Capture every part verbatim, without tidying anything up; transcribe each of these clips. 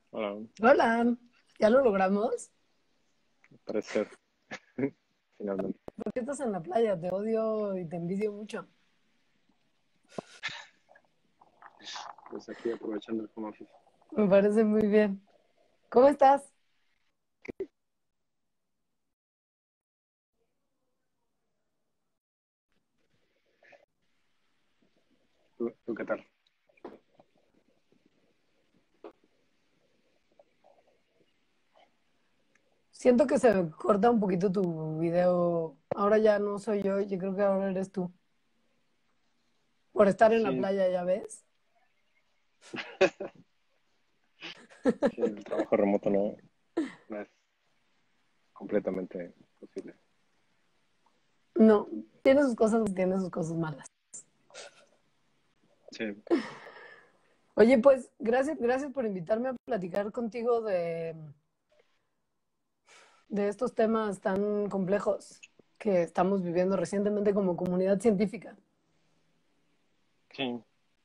Hola, Hola, ¿ya lo logramos? parece ser, finalmente. ¿Por qué estás en la playa? Te odio y te envidio mucho. Pues aquí aprovechando el home office. Me parece muy bien. ¿Cómo estás? ¿Tú, tú qué tal? Siento que se corta un poquito tu video. Ahora ya no soy yo, yo creo que ahora eres tú. Por estar en la Sí, playa, ya ves. sí, el trabajo remoto no, no es completamente posible. No, tiene sus cosas y tiene sus cosas malas. Sí, Oye, pues gracias, gracias por invitarme a platicar contigo de, de estos temas tan complejos que estamos viviendo recientemente como comunidad científica. sí,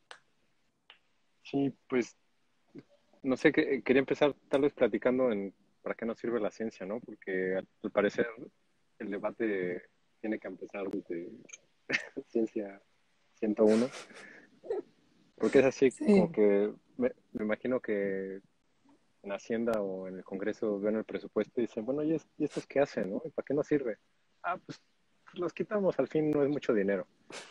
sí, pues no sé, que, quería empezar tal vez platicando en para qué nos sirve la ciencia, ¿no? Porque al, al parecer el debate tiene que empezar desde ciencia ciento uno, porque es así como Sí. que me, me imagino que en Hacienda o en el Congreso ven el presupuesto y dicen, bueno, ¿y, es- y estos qué hacen, no? ¿Y para qué nos sirve? Ah, pues los quitamos, al fin no es mucho dinero.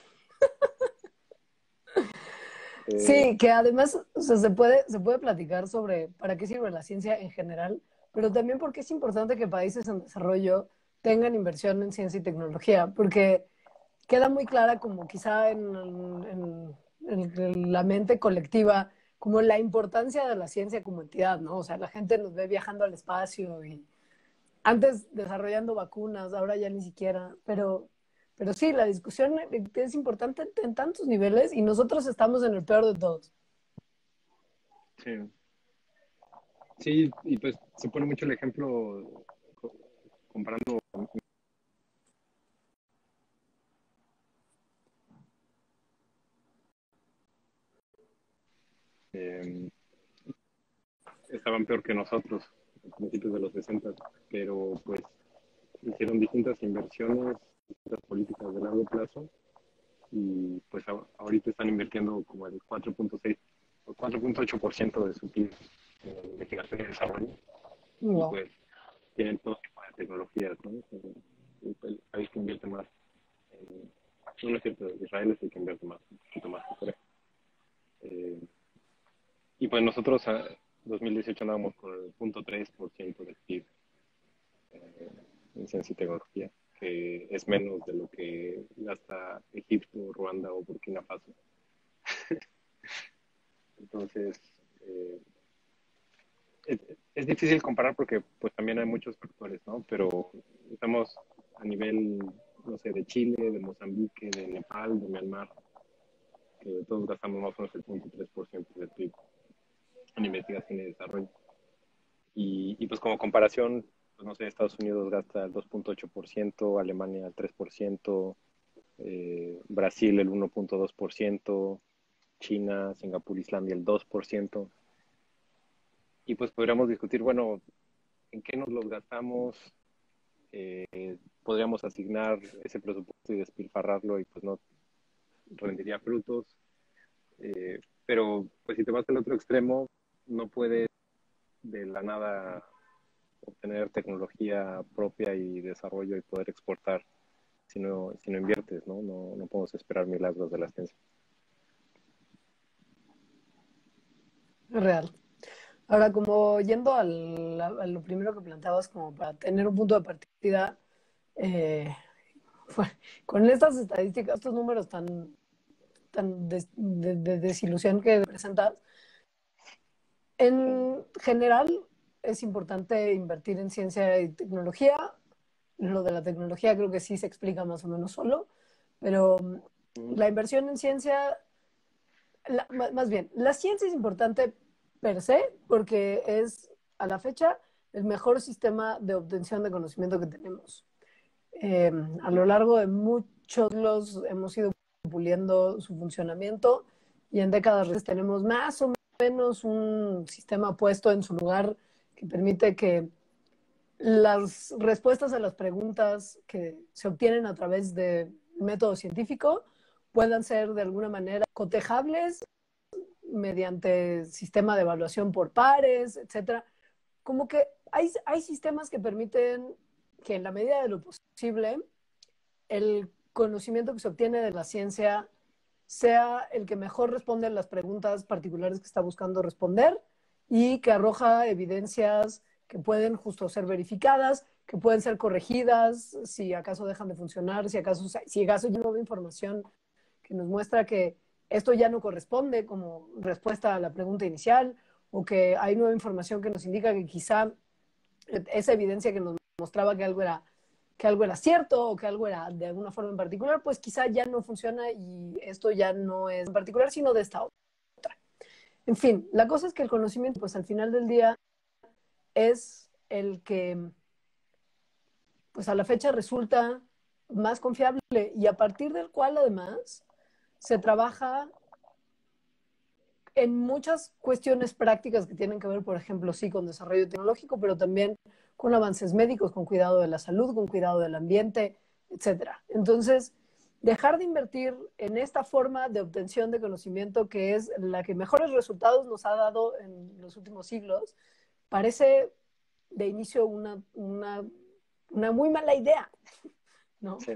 Eh, Sí, que además, o sea, se puede, se puede platicar sobre para qué sirve la ciencia en general, pero también porque es importante que países en desarrollo tengan inversión en ciencia y tecnología, porque queda muy clara como quizá en, en- en la mente colectiva, como la importancia de la ciencia como entidad, ¿no? O sea, la gente nos ve viajando al espacio y antes desarrollando vacunas, ahora ya ni siquiera, pero, pero sí, la discusión es importante en tantos niveles y nosotros estamos en el peor de todos. sí, sí, y pues se pone mucho el ejemplo co- comparando, eh, estaban peor que nosotros a principios de los sesenta, pero pues hicieron distintas inversiones, distintas políticas de largo plazo y pues a- ahorita están invirtiendo como el cuatro punto seis o cuatro punto ocho por ciento de su P I B en investigación y desarrollo y Wow. pues tienen todo tipo de tecnologías, ¿no? El, el país que invierte más, en, no es cierto, Israel es el que invierte más, un poquito más que Corea. Eh, y pues nosotros en dos mil dieciocho andábamos con el punto tres por ciento del P I B eh, en ciencia y tecnología, que es menos de lo que gasta Egipto, Ruanda o Burkina Faso. Entonces, eh, es, es, difícil comparar porque pues también hay muchos factores, ¿no? Pero estamos a nivel, no sé, de Chile, de Mozambique, de Nepal, de Myanmar, que todos gastamos más o menos el punto tres por ciento del P I B en investigación y desarrollo. Y, y pues como comparación, pues no sé, Estados Unidos gasta el dos punto ocho por ciento, Alemania el tres por ciento, eh, Brasil el uno punto dos por ciento, China, Singapur, Islandia el dos por ciento. Y pues podríamos discutir, bueno, ¿en qué nos los gastamos? Eh, podríamos asignar ese presupuesto y despilfarrarlo y pues no rendiría frutos. Eh, pero pues si te vas al otro extremo, no puedes de la nada obtener tecnología propia y desarrollo y poder exportar si no, si no inviertes, ¿no? No, no podemos esperar milagros de la ciencia. Real. Ahora, como yendo al, a, a lo primero que planteabas, como para tener un punto de partida, eh, fue- con estas estadísticas, estos números tan, tan des- de, de desilusión que presentas, Sí. en general es importante invertir en ciencia y tecnología. Lo de la tecnología creo que sí se explica más o menos solo, pero Uh-huh. la inversión en ciencia, la, más bien, la ciencia es importante per se porque es a la fecha el mejor sistema de obtención de conocimiento que tenemos. Eh, a lo largo de muchos siglos hemos ido puliendo su funcionamiento y en décadas tenemos más o menos un sistema puesto en su lugar que permite que las respuestas a las preguntas que se obtienen a través del método científico puedan ser de alguna manera cotejables mediante sistema de evaluación por pares, etcétera. Como que hay, hay sistemas que permiten que en la medida de lo posible el conocimiento que se obtiene de la ciencia sea el que mejor responde a las preguntas particulares que está buscando responder y que arroja evidencias que pueden justo ser verificadas, que pueden ser corregidas si acaso dejan de funcionar, si acaso, si acaso hay nueva información que nos muestra que esto ya no corresponde como respuesta a la pregunta inicial, o que hay nueva información que nos indica que quizá esa evidencia que nos mostraba que algo era, que algo era cierto o que algo era de alguna forma en particular, pues quizá ya no funciona y esto ya no es en particular, sino de esta otra. En fin, la cosa es que el conocimiento, pues al final del día, es el que, pues a la fecha resulta más confiable y a partir del cual además se trabaja en muchas cuestiones prácticas que tienen que ver, por ejemplo, sí, con desarrollo tecnológico, pero también con avances médicos, con cuidado de la salud, con cuidado del ambiente, etcétera. Entonces, dejar de invertir en esta forma de obtención de conocimiento, que es la que mejores resultados nos ha dado en los últimos siglos, parece de inicio una, una, una muy mala idea, ¿no? Sí.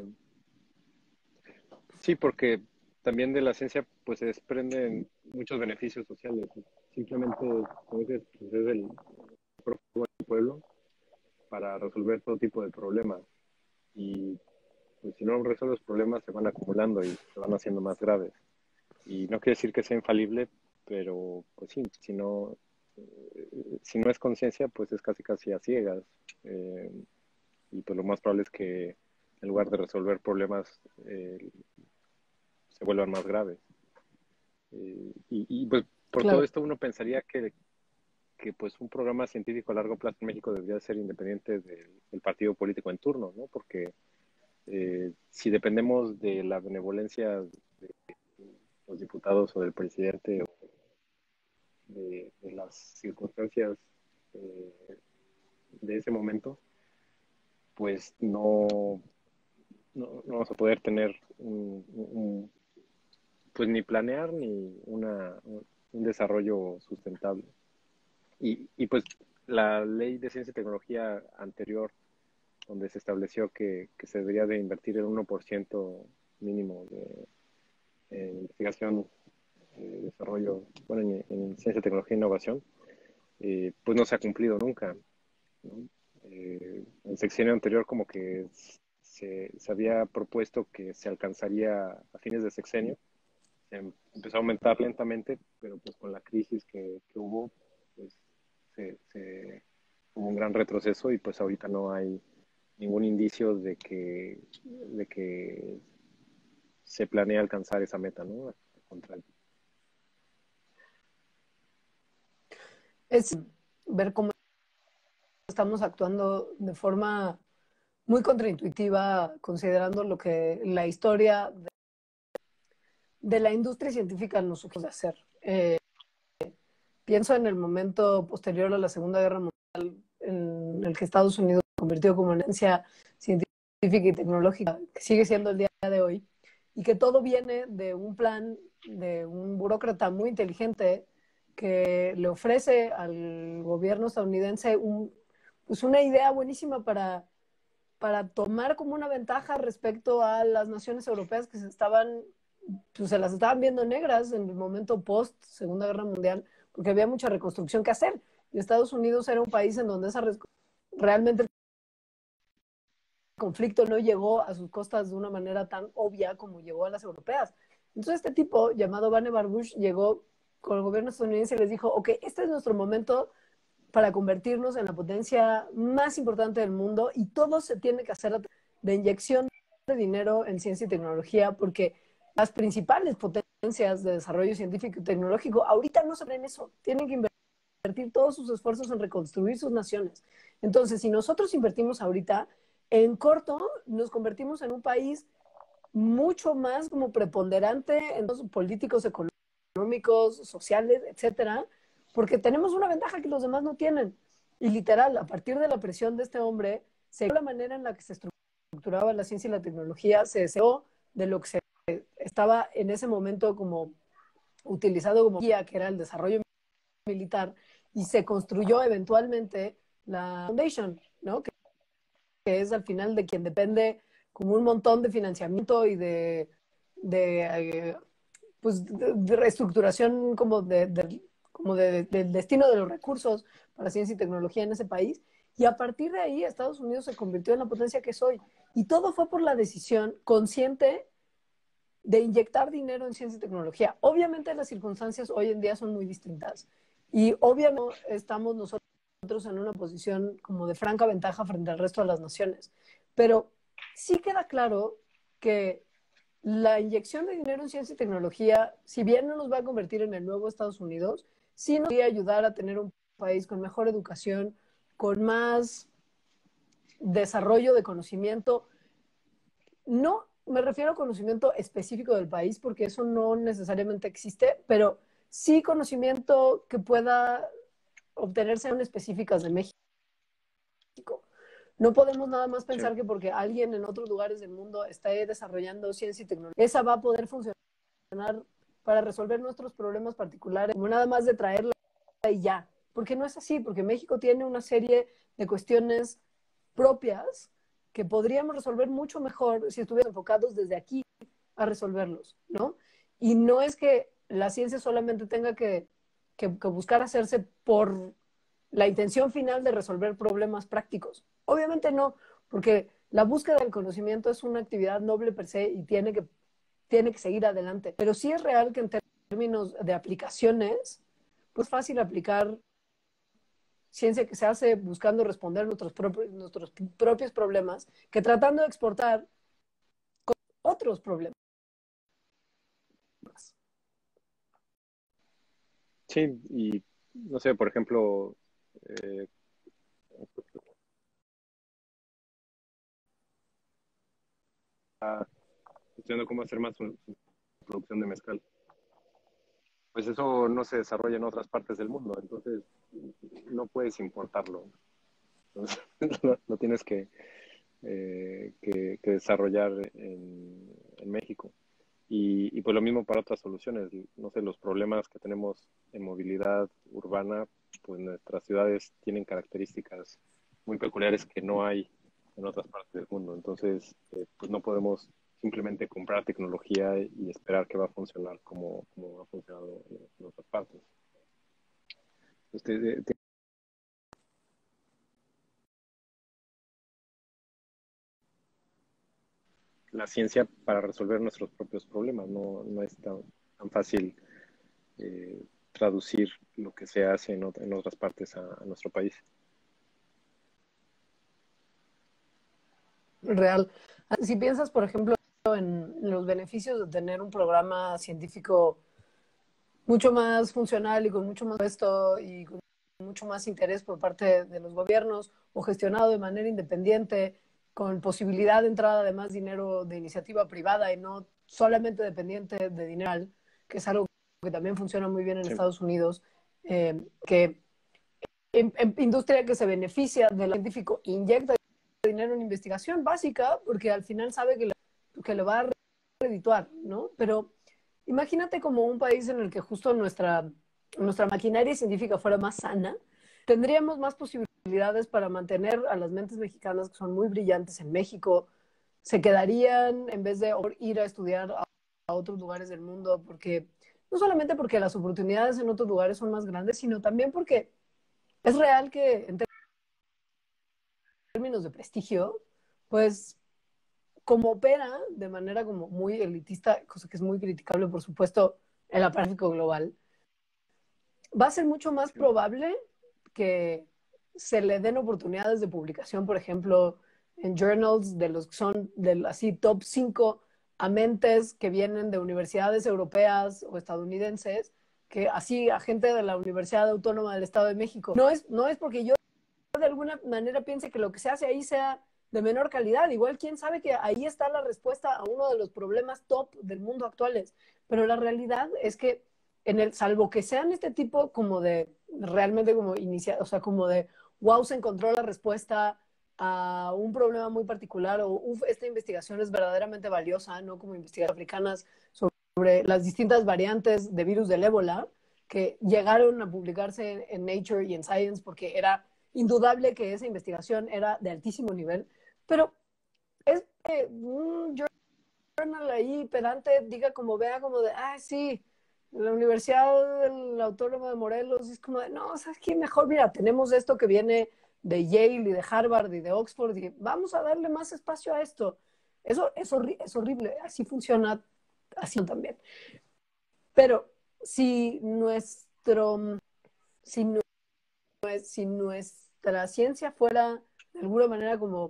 Sí, porque también de la ciencia pues se desprenden muchos beneficios sociales. Simplemente, como dices, pues, es el propio pueblo para resolver todo tipo de problemas. Y pues, si no resuelves problemas, se van acumulando y se van haciendo más graves. Y no quiere decir que sea infalible, pero pues sí, si no, eh, si no es conciencia, pues es casi casi a ciegas. Eh, y pues lo más probable es que en lugar de resolver problemas, eh, se vuelvan más graves. Eh, y, y, pues por Claro. todo esto uno pensaría que, que pues un programa científico a largo plazo en México debería ser independiente del, del partido político en turno, ¿no? Porque eh, si dependemos de la benevolencia de los diputados o del presidente o de, de las circunstancias eh, de ese momento, pues no, no, no vamos a poder tener un, un, pues ni planear ni una, un desarrollo sustentable. Y, y pues la ley de ciencia y tecnología anterior, donde se estableció que, que se debería de invertir el uno por ciento mínimo de en investigación, eh, desarrollo, bueno, en, en, ciencia, tecnología e innovación, eh, pues no se ha cumplido nunca, ¿no? Eh, en el sexenio anterior como que se, se había propuesto que se alcanzaría a fines de sexenio, se empezó a aumentar lentamente, pero pues con la crisis que, que hubo, pues se, se, hubo un gran retroceso y pues ahorita no hay ningún indicio de que, de que se planea alcanzar esa meta, ¿no? Al contrario. Es ver cómo estamos actuando de forma muy contraintuitiva, considerando lo que la historia de, de la industria científica nos sugiere hacer. Eh, pienso en el momento posterior a la Segunda Guerra Mundial, en el que Estados Unidos se convirtió como una ciencia científica y tecnológica, que sigue siendo el día de hoy, y que todo viene de un plan de un burócrata muy inteligente que le ofrece al gobierno estadounidense un, pues una idea buenísima para, para tomar como una ventaja respecto a las naciones europeas que se estaban, pues se las estaban viendo negras en el momento post Segunda Guerra Mundial, porque había mucha reconstrucción que hacer. Y Estados Unidos era un país en donde esa realmente el conflicto no llegó a sus costas de una manera tan obvia como llegó a las europeas. Entonces este tipo, llamado Vannevar Bush, llegó con el gobierno estadounidense y les dijo, ok, este es nuestro momento para convertirnos en la potencia más importante del mundo y todo se tiene que hacer de inyección de dinero en ciencia y tecnología porque las principales potencias de desarrollo científico y tecnológico ahorita no se ven en eso, tienen que invertir todos sus esfuerzos en reconstruir sus naciones. Entonces, si nosotros invertimos ahorita, en corto nos convertimos en un país mucho más como preponderante en los políticos económicos, sociales, etcétera, porque tenemos una ventaja que los demás no tienen. Y literal, a partir de la presión de este hombre, se la manera en la que se estructuraba la ciencia y la tecnología, se deseó de lo que se estaba en ese momento como utilizado como guía, que era el desarrollo militar, y se construyó eventualmente la Foundation, ¿no? Que, que es al final de quien depende como un montón de financiamiento y de, de eh, pues, de, de reestructuración como, de, de, como de, de, del destino de los recursos para ciencia y tecnología en ese país. Y a partir de ahí, Estados Unidos se convirtió en la potencia que es hoy. Y todo fue por la decisión consciente de inyectar dinero en ciencia y tecnología. Obviamente las circunstancias hoy en día son muy distintas y obviamente estamos nosotros en una posición como de franca ventaja frente al resto de las naciones, pero sí queda claro que la inyección de dinero en ciencia y tecnología, si bien no nos va a convertir en el nuevo Estados Unidos, sí nos va a ayudar a tener un país con mejor educación, con más desarrollo de conocimiento. No me refiero a conocimiento específico del país, porque eso no necesariamente existe, pero sí conocimiento que pueda obtenerse en específicas de México. No podemos nada más pensar Sí. que porque alguien en otros lugares del mundo está desarrollando ciencia y tecnología, esa va a poder funcionar para resolver nuestros problemas particulares, como nada más de traerla y ya. Porque no es así, porque México tiene una serie de cuestiones propias que podríamos resolver mucho mejor si estuviéramos enfocados desde aquí a resolverlos, ¿no? Y no es que la ciencia solamente tenga que, que, que buscar hacerse por la intención final de resolver problemas prácticos. Obviamente no, porque la búsqueda del conocimiento es una actividad noble per se y tiene que, tiene que seguir adelante. Pero sí es real que en términos de aplicaciones, pues es fácil aplicar ciencia que se hace buscando responder nuestros propios, nuestros propios problemas que tratando de exportar otros problemas. Sí, y no sé, por ejemplo, eh, estudiando cómo hacer más su, su producción de mezcal. Pues eso no se desarrolla en otras partes del mundo, entonces no puedes importarlo. Entonces, lo, lo tienes que, eh, que, que desarrollar en, en México. Y, y pues lo mismo para otras soluciones. No sé, los problemas que tenemos en movilidad urbana, pues nuestras ciudades tienen características muy peculiares que no hay en otras partes del mundo. Entonces, eh, pues no podemos simplemente comprar tecnología y esperar que va a funcionar como, como ha funcionado en, en otras partes. Usted, eh, la ciencia para resolver nuestros propios problemas, no, no es tan, tan fácil eh, traducir lo que se hace en, ot en otras partes a, a nuestro país. Real. Si piensas, por ejemplo, en los beneficios de tener un programa científico mucho más funcional y con mucho más puesto y con mucho más interés por parte de los gobiernos o gestionado de manera independiente, con posibilidad de entrada de más dinero de iniciativa privada y no solamente dependiente de dinero, que es algo que también funciona muy bien en Sí. Estados Unidos, eh, que en, en industria que se beneficia del científico inyecta dinero en investigación básica porque al final sabe que le, que le va a redituar, ¿no? Pero imagínate como un país en el que justo nuestra, nuestra maquinaria científica fuera más sana, tendríamos más posibilidades para mantener a las mentes mexicanas que son muy brillantes en México, se quedarían en vez de ir a estudiar a, a otros lugares del mundo, porque no solamente porque las oportunidades en otros lugares son más grandes, sino también porque es real que en términos de prestigio, pues como opera de manera como muy elitista, cosa que es muy criticable, por supuesto, el aparato global, va a ser mucho más Sí. probable que se le den oportunidades de publicación, por ejemplo, en journals de los que son del así top cinco a mentes que vienen de universidades europeas o estadounidenses, que así a gente de la Universidad Autónoma del Estado de México. No es, no es porque yo de alguna manera piense que lo que se hace ahí sea de menor calidad. Igual, quién sabe que ahí está la respuesta a uno de los problemas top del mundo actuales. Pero la realidad es que en el, salvo que sean este tipo como de, realmente como iniciar, o sea, como de, wow, se encontró la respuesta a un problema muy particular, o uf, esta investigación es verdaderamente valiosa, ¿no? Como investigaciones africanas sobre las distintas variantes de virus del ébola, que llegaron a publicarse en Nature y en Science, porque era indudable que esa investigación era de altísimo nivel, pero es que un journal ahí pedante diga como vea como de, ah, sí, la Universidad del Autónoma de Morelos, es como de, no, ¿sabes qué? Mejor, mira, tenemos esto que viene de Yale y de Harvard y de Oxford y vamos a darle más espacio a esto. Eso es, horri es horrible, así funciona, así también. Pero si nuestro, si, nu si nuestra ciencia fuera de alguna manera como,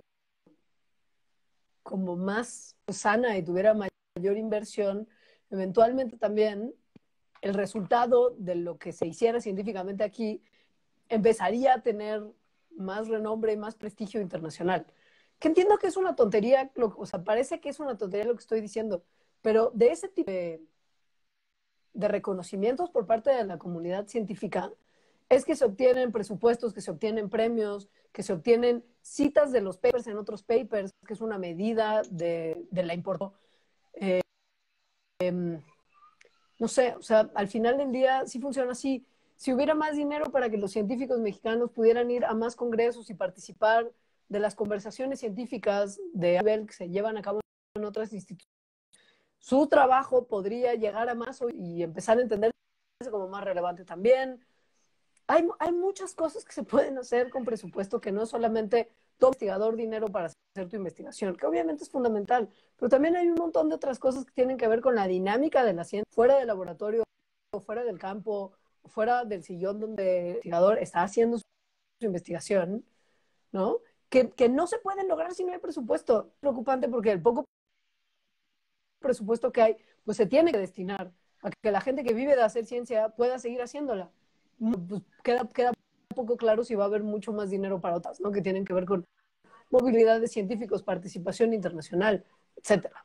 como más sana y tuviera mayor inversión, eventualmente también el resultado de lo que se hiciera científicamente aquí empezaría a tener más renombre y más prestigio internacional. Que entiendo que es una tontería, o sea, parece que es una tontería lo que estoy diciendo, pero de ese tipo de, de reconocimientos por parte de la comunidad científica es que se obtienen presupuestos, que se obtienen premios, que se obtienen citas de los papers en otros papers, que es una medida de, de la importancia. Eh, eh, no sé, o sea, al final del día sí funciona así. Si hubiera más dinero para que los científicos mexicanos pudieran ir a más congresos y participar de las conversaciones científicas de nivel que se llevan a cabo en otras instituciones, su trabajo podría llegar a más y empezar a entenderse como más relevante también. Hay, hay muchas cosas que se pueden hacer con presupuesto que no es solamente tu investigador dinero para hacer tu investigación, que obviamente es fundamental, pero también hay un montón de otras cosas que tienen que ver con la dinámica de la ciencia, fuera del laboratorio, fuera del campo, fuera del sillón donde el investigador está haciendo su, su investigación, ¿no? Que, que no se pueden lograr si no hay presupuesto. Es preocupante porque el poco presupuesto que hay, pues se tiene que destinar a que la gente que vive de hacer ciencia pueda seguir haciéndola. Pues queda, queda poco claro si va a haber mucho más dinero para otras, ¿no? Que tienen que ver con movilidad de científicos, participación internacional, etcétera.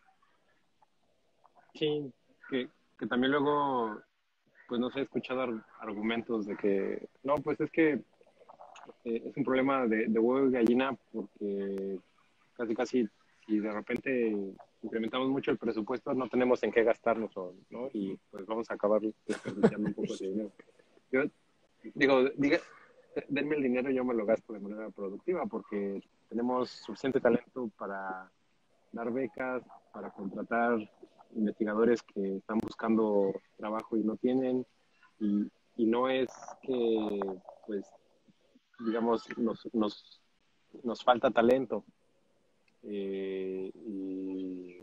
Sí, que, que también luego, pues no sé, he escuchado ar argumentos de que, no, pues es que eh, es un problema de, de huevo y gallina porque casi casi si de repente incrementamos mucho el presupuesto no tenemos en qué gastarnos, ¿no? Y pues vamos a acabar desperdiciando un poco de dinero. Yo digo, diga, denme el dinero y yo me lo gasto de manera productiva porque tenemos suficiente talento para dar becas, para contratar investigadores que están buscando trabajo y no tienen, y, y no es que, pues, digamos, nos, nos, nos falta talento. Eh, y,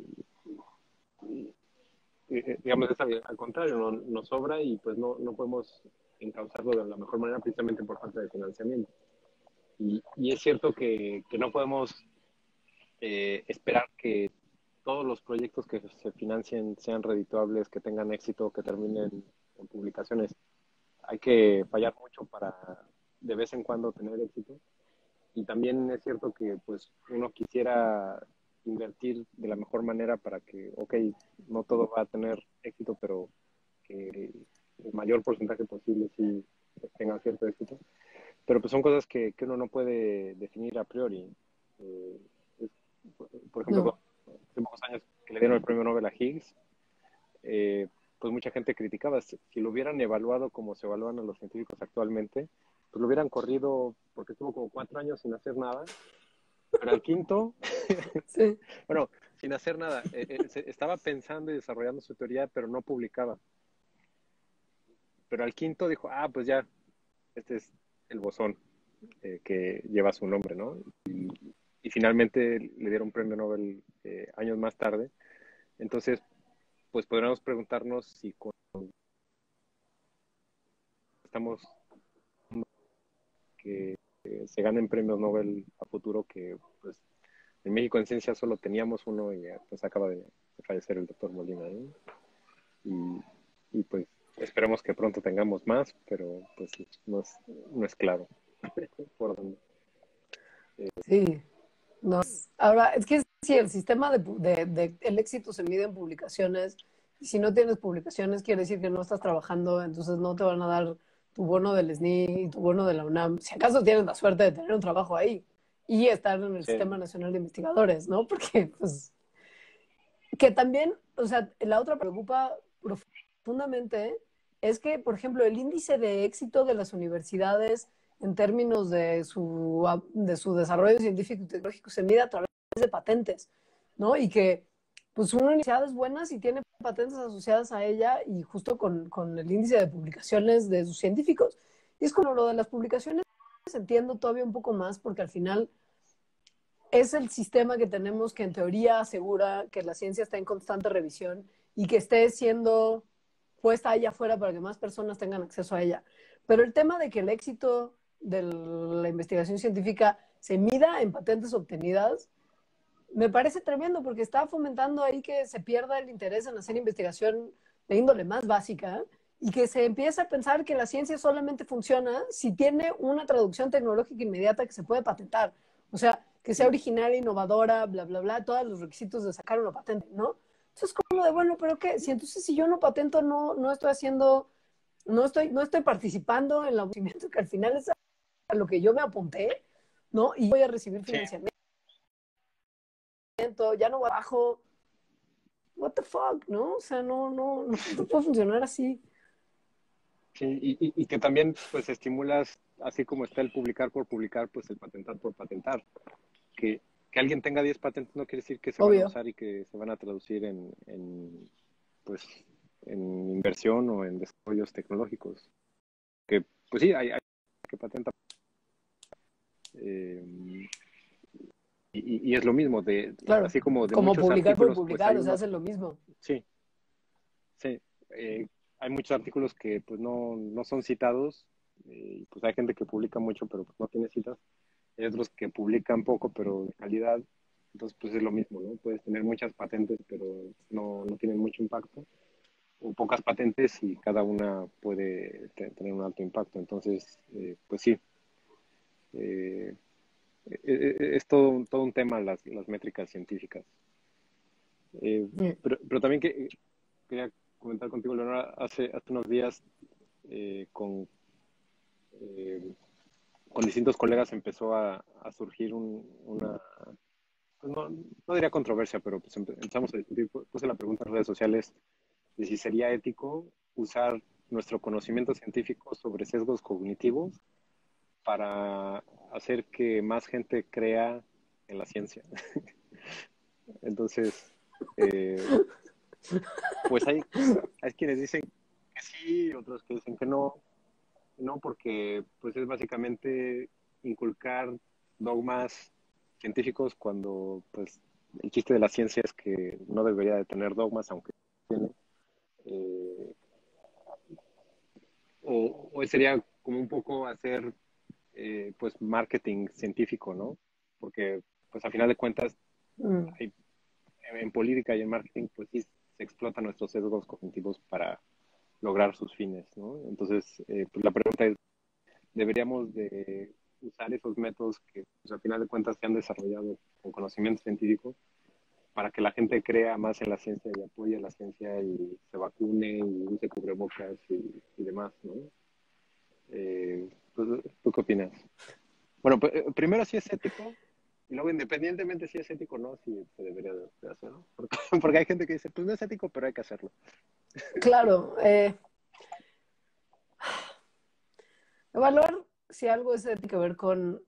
y, y, digamos, es al, al contrario, no, nos sobra y pues no, no podemos encauzarlo de la mejor manera precisamente por falta de financiamiento. Y, y es cierto que, que no podemos eh, esperar que todos los proyectos que se financien sean redituables, que tengan éxito, que terminen en publicaciones. Hay que fallar mucho para de vez en cuando tener éxito. Y también es cierto que pues uno quisiera invertir de la mejor manera para que, ok, no todo va a tener éxito, pero que el mayor porcentaje posible sí tenga cierto éxito. Pero pues son cosas que, que uno no puede definir a priori. Eh, es, por ejemplo, No. hace pocos años que le dieron el premio Nobel a Higgs, eh, pues mucha gente criticaba. Si, si lo hubieran evaluado como se evalúan a los científicos actualmente, pues lo hubieran corrido porque estuvo como cuatro años sin hacer nada, pero al quinto, Sí. bueno, sin hacer nada, eh, eh, se, estaba pensando y desarrollando su teoría, pero no publicaba. Pero al quinto dijo, ah, pues ya, este es el bosón eh, que lleva su nombre, ¿no? Y, y finalmente le dieron un premio Nobel eh, años más tarde. Entonces, pues podríamos preguntarnos si con, estamos que eh, se ganen premios Nobel a futuro, que pues en México en ciencia solo teníamos uno y pues acaba de, de fallecer el doctor Molina, ¿no? Y, y pues esperemos que pronto tengamos más, pero pues no es, no es claro por dónde. Sí. No. Ahora, es que sí, el sistema de, de, de, el éxito se mide en publicaciones, Y si no tienes publicaciones, quiere decir que no estás trabajando, entonces no te van a dar tu bono del S N I y tu bono de la UNAM. Si acaso tienes la suerte de tener un trabajo ahí y estar en el Sí, Sistema Nacional de Investigadores, ¿no? Porque, pues, que también, o sea, la otra preocupa profundamente es que, por ejemplo, el índice de éxito de las universidades en términos de su, de su desarrollo científico y tecnológico se mide a través de patentes, ¿no? Y que, pues, una universidad es buena si tiene patentes asociadas a ella y justo con, con el índice de publicaciones de sus científicos. Y es como lo de las publicaciones, entiendo todavía un poco más porque al final es el sistema que tenemos que en teoría asegura que la ciencia está en constante revisión y que esté siendo puesta allá afuera para que más personas tengan acceso a ella. Pero el tema de que el éxito de la investigación científica se mida en patentes obtenidas, me parece tremendo porque está fomentando ahí que se pierda el interés en hacer investigación de índole más básica y que se empieza a pensar que la ciencia solamente funciona si tiene una traducción tecnológica inmediata que se puede patentar. O sea, que sea original, innovadora, bla, bla, bla, todos los requisitos de sacar una patente, ¿no? Entonces, como de, bueno, ¿pero qué? Si entonces si yo no patento, no, no estoy haciendo, no estoy, no estoy participando en el conocimiento que al final es a lo que yo me apunté, ¿no? Y voy a recibir sí, financiamiento, ya no bajo, what the fuck, ¿no? O sea, no, no, no, no puede funcionar así. sí. Y, y, y que también pues estimulas, así como está el publicar por publicar, pues el patentar por patentar. Que, que alguien tenga diez patentes no quiere decir que se van a Obvio. usar y que se van a traducir en, en pues en inversión o en desarrollos tecnológicos. Que pues sí, hay, hay que patentar. Eh, y, y, es lo mismo, de Claro. así como de Como muchos publicar por artículos, pues publicar, hay o sea, unos, hace lo mismo. sí, sí, eh, hay muchos artículos que pues no, no son citados, eh, pues hay gente que publica mucho pero pues no tiene citas, hay otros que publican poco pero de calidad, entonces pues es lo mismo, ¿no? Puedes tener muchas patentes pero no, no tienen mucho impacto, o pocas patentes y cada una puede te- tener un alto impacto, entonces eh, pues sí, eh, eh, eh, es todo, todo un tema las, las métricas científicas. Eh, Mm. pero, pero también que, quería comentar contigo, Leonora, hace, hace unos días eh, con, eh, con distintos colegas empezó a, a surgir un, una, pues no, no diría controversia, pero pues empe- empezamos a discutir, pu- puse la pregunta en redes sociales de si sería ético usar nuestro conocimiento científico sobre sesgos cognitivos para hacer que más gente crea en la ciencia. Entonces, eh, pues hay, hay quienes dicen que sí, otros que dicen que no, no, porque pues es básicamente inculcar dogmas científicos cuando pues el chiste de la ciencia es que no debería de tener dogmas, aunque tiene. Eh, o, o, sería como un poco hacer eh, pues marketing científico, ¿no? Porque pues a final de cuentas Mm. hay, en política y en marketing pues sí se explotan nuestros sesgos cognitivos para lograr sus fines, ¿no? Entonces, eh, pues la pregunta es, ¿deberíamos de usar esos métodos que pues, al final de cuentas se han desarrollado con conocimiento científico para que la gente crea más en la ciencia y apoye a la ciencia y se vacune y use cubrebocas y, y demás, ¿no? Eh, ¿tú, ¿Tú qué opinas? Bueno, pues, primero si es ético y luego independientemente si es ético o no, si se debería de, de hacer, ¿no? Porque, porque hay gente que dice, pues no es ético, pero hay que hacerlo. Claro, eh, evaluar si algo es, tiene que ver con,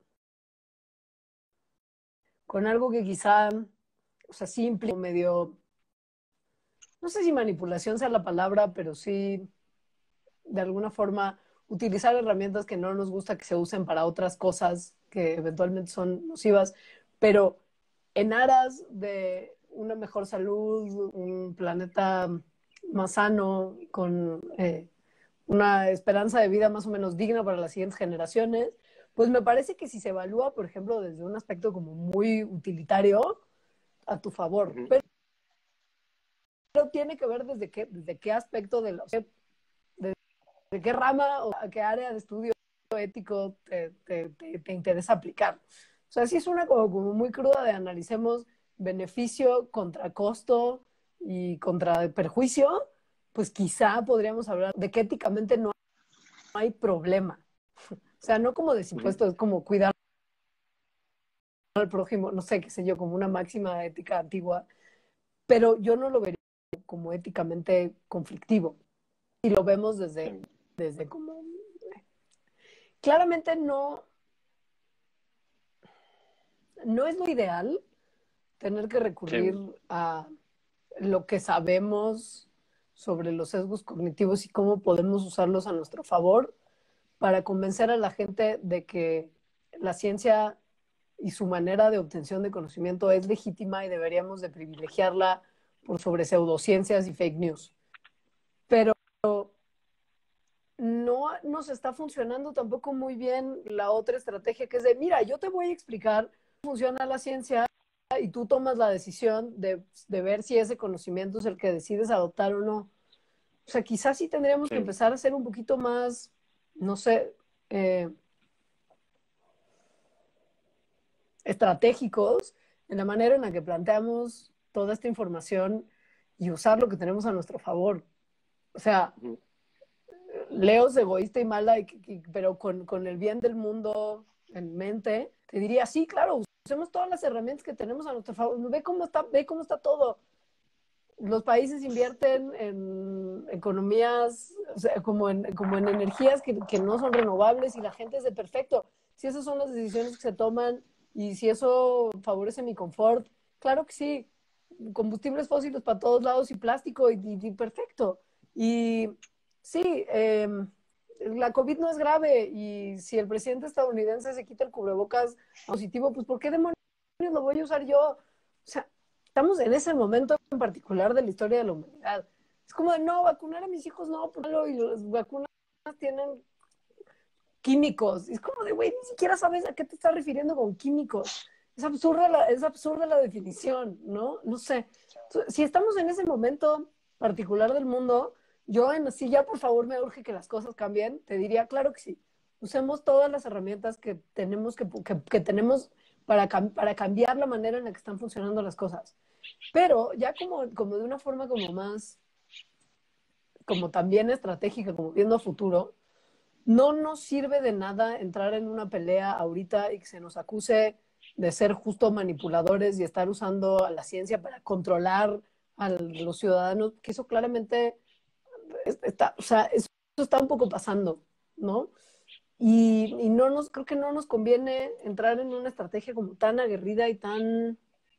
con algo que quizá, o sea, simple, medio, no sé si manipulación sea la palabra, pero sí, de alguna forma, utilizar herramientas que no nos gusta que se usen para otras cosas que eventualmente son nocivas, pero en aras de una mejor salud, un planeta más sano, con eh, una esperanza de vida más o menos digna para las siguientes generaciones, pues me parece que si se evalúa, por ejemplo, desde un aspecto como muy utilitario, a tu favor. Uh-huh. Pero, pero tiene que ver desde qué, desde qué aspecto de, la, de, de qué rama o a qué área de estudio ético te, te, te, te interesa aplicar. O sea, sí es una como, como muy cruda de analicemos beneficio contra costo y contra perjuicio, pues quizá podríamos hablar de que éticamente no hay problema. O sea, no como de Ujú. supuesto, es como cuidar al prójimo, no sé, qué sé yo, como una máxima ética antigua, pero yo no lo vería como éticamente conflictivo. Y lo vemos desde, Sí, desde como... Claramente no, no es lo ideal tener que recurrir sí, a lo que sabemos sobre los sesgos cognitivos y cómo podemos usarlos a nuestro favor para convencer a la gente de que la ciencia y su manera de obtención de conocimiento es legítima y deberíamos de privilegiarla por sobre pseudociencias y fake news. Pero no nos está funcionando tampoco muy bien la otra estrategia que es de, mira, yo te voy a explicar cómo funciona la ciencia y tú tomas la decisión de, de ver si ese conocimiento es el que decides adoptar o no. O sea, quizás sí tendríamos que sí, empezar a ser un poquito más, no sé, eh, estratégicos en la manera en la que planteamos toda esta información y usar lo que tenemos a nuestro favor. O sea, ujú, Leo es egoísta y mala, y, y, pero con, con el bien del mundo en mente, te diría, sí, claro, usemos todas las herramientas que tenemos a nuestro favor. Ve cómo está, ve cómo está todo. Los países invierten en economías, o sea, como, en, como en energías que, que no son renovables y la gente es de perfecto. Si esas son las decisiones que se toman y si eso favorece mi confort, claro que sí. Combustibles fósiles para todos lados y plástico y, y, y perfecto. Y sí, eh, la COVID no es grave y si el presidente estadounidense se quita el cubrebocas positivo, pues ¿por qué demonios lo voy a usar yo? O sea, estamos en ese momento en particular de la historia de la humanidad. Es como de, no, vacunar a mis hijos no, y las vacunas tienen químicos. Es como de, güey, ni siquiera sabes a qué te estás refiriendo con químicos. Es absurda la, es absurda la definición, ¿no? No sé. Si estamos en ese momento particular del mundo, yo en así ya por favor me urge que las cosas cambien, te diría, claro que sí. Usemos todas las herramientas que tenemos, que, que, que tenemos para, para cambiar la manera en la que están funcionando las cosas. Pero ya como, como de una forma como más, como también estratégica, como viendo a futuro, no nos sirve de nada entrar en una pelea ahorita y que se nos acuse de ser justo manipuladores y estar usando a la ciencia para controlar a los ciudadanos, que eso claramente está, o sea, eso está un poco pasando, ¿no? Y, y no nos, creo que no nos conviene entrar en una estrategia como tan aguerrida y tan,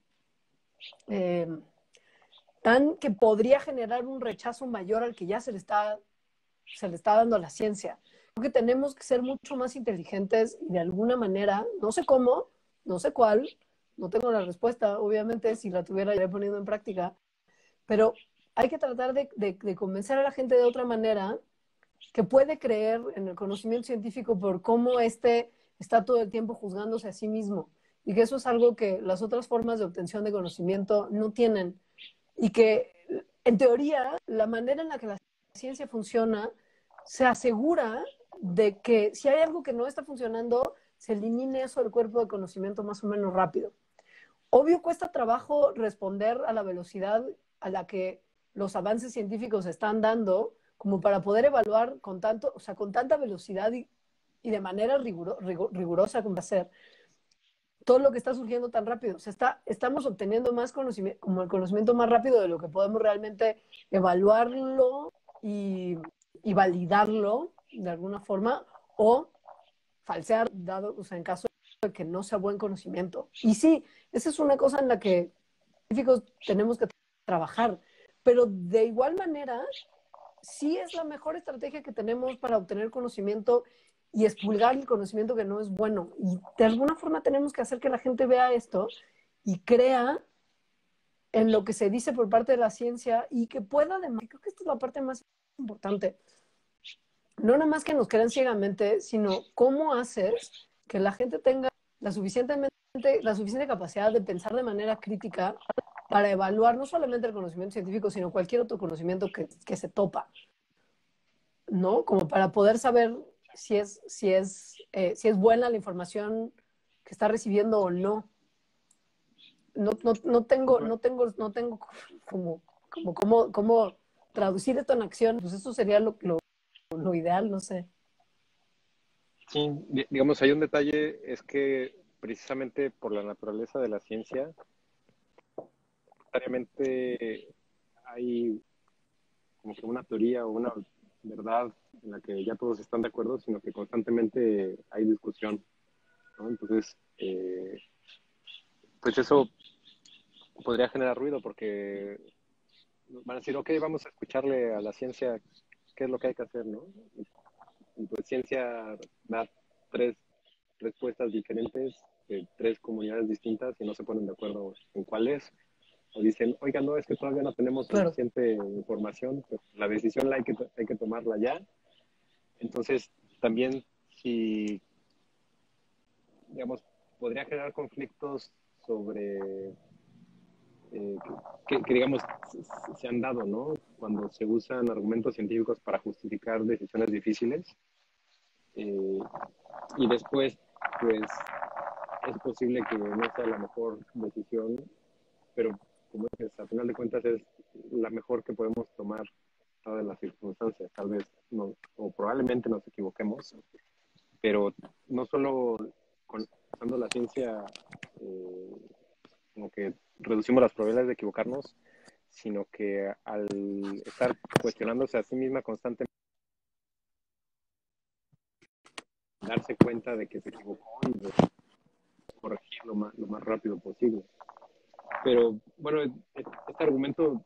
eh, tan que podría generar un rechazo mayor al que ya se le está, se le está dando a la ciencia. Creo que tenemos que ser mucho más inteligentes y de alguna manera, no sé cómo, no sé cuál, no tengo la respuesta, obviamente si la tuviera ya la he ponido en práctica, pero hay que tratar de, de, de convencer a la gente de otra manera que puede creer en el conocimiento científico por cómo este está todo el tiempo juzgándose a sí mismo y que eso es algo que las otras formas de obtención de conocimiento no tienen y que en teoría la manera en la que la ciencia funciona se asegura de que si hay algo que no está funcionando, se elimine eso del cuerpo de conocimiento más o menos rápido. Obvio cuesta trabajo responder a la velocidad a la que los avances científicos están dando, como para poder evaluar con tanto, o sea, con tanta velocidad y, y de manera riguro, rigor, rigurosa como hacer todo lo que está surgiendo tan rápido. O sea, está, estamos obteniendo más conocimiento, como el conocimiento más rápido de lo que podemos realmente evaluarlo y, y validarlo de alguna forma o falsear, dado, o sea, en caso de que no sea buen conocimiento. Y sí, esa es una cosa en la que científicos tenemos que trabajar, pero de igual manera, sí es la mejor estrategia que tenemos para obtener conocimiento y expulgar el conocimiento que no es bueno. Y de alguna forma tenemos que hacer que la gente vea esto y crea en lo que se dice por parte de la ciencia y que pueda, además, creo que esta es la parte más importante, no nada más que nos crean ciegamente, sino cómo haces que la gente tenga la, suficientemente, la suficiente capacidad de pensar de manera crítica para evaluar no solamente el conocimiento científico, sino cualquier otro conocimiento que, que se topa, ¿no? Como para poder saber si es, si, es, eh, si es buena la información que está recibiendo o no. No, no, no, tengo, ujú. no, tengo, no tengo como como cómo, cómo traducir esto en acción, pues eso sería lo, lo, lo ideal, no sé. Sí, digamos, hay un detalle, es que precisamente por la naturaleza de la ciencia, necesariamente hay como que una teoría o una verdad en la que ya todos están de acuerdo, sino que constantemente hay discusión, ¿no? Entonces, eh, pues eso podría generar ruido porque van a decir, ok, vamos a escucharle a la ciencia qué es lo que hay que hacer, ¿no? Y pues ciencia da tres respuestas diferentes de tres comunidades distintas y no se ponen de acuerdo en cuál es. O dicen, oiga, no, es que todavía no tenemos Claro. suficiente información, pero la decisión la hay que, hay que tomarla ya. Entonces, también si, digamos, podría generar conflictos sobre, eh, que, que, digamos, se han dado, ¿no? Cuando se usan argumentos científicos para justificar decisiones difíciles. Eh, y después, pues, es posible que no sea la mejor decisión, pero como dices, a final de cuentas es la mejor que podemos tomar dadas las circunstancias. Tal vez, no, o probablemente nos equivoquemos, pero no solo con, usando la ciencia, eh, como que reducimos las probabilidades de equivocarnos, sino que al estar cuestionándose a sí misma constantemente, darse cuenta de que se equivocó y de corregir lo más, lo más rápido posible. Pero bueno, este argumento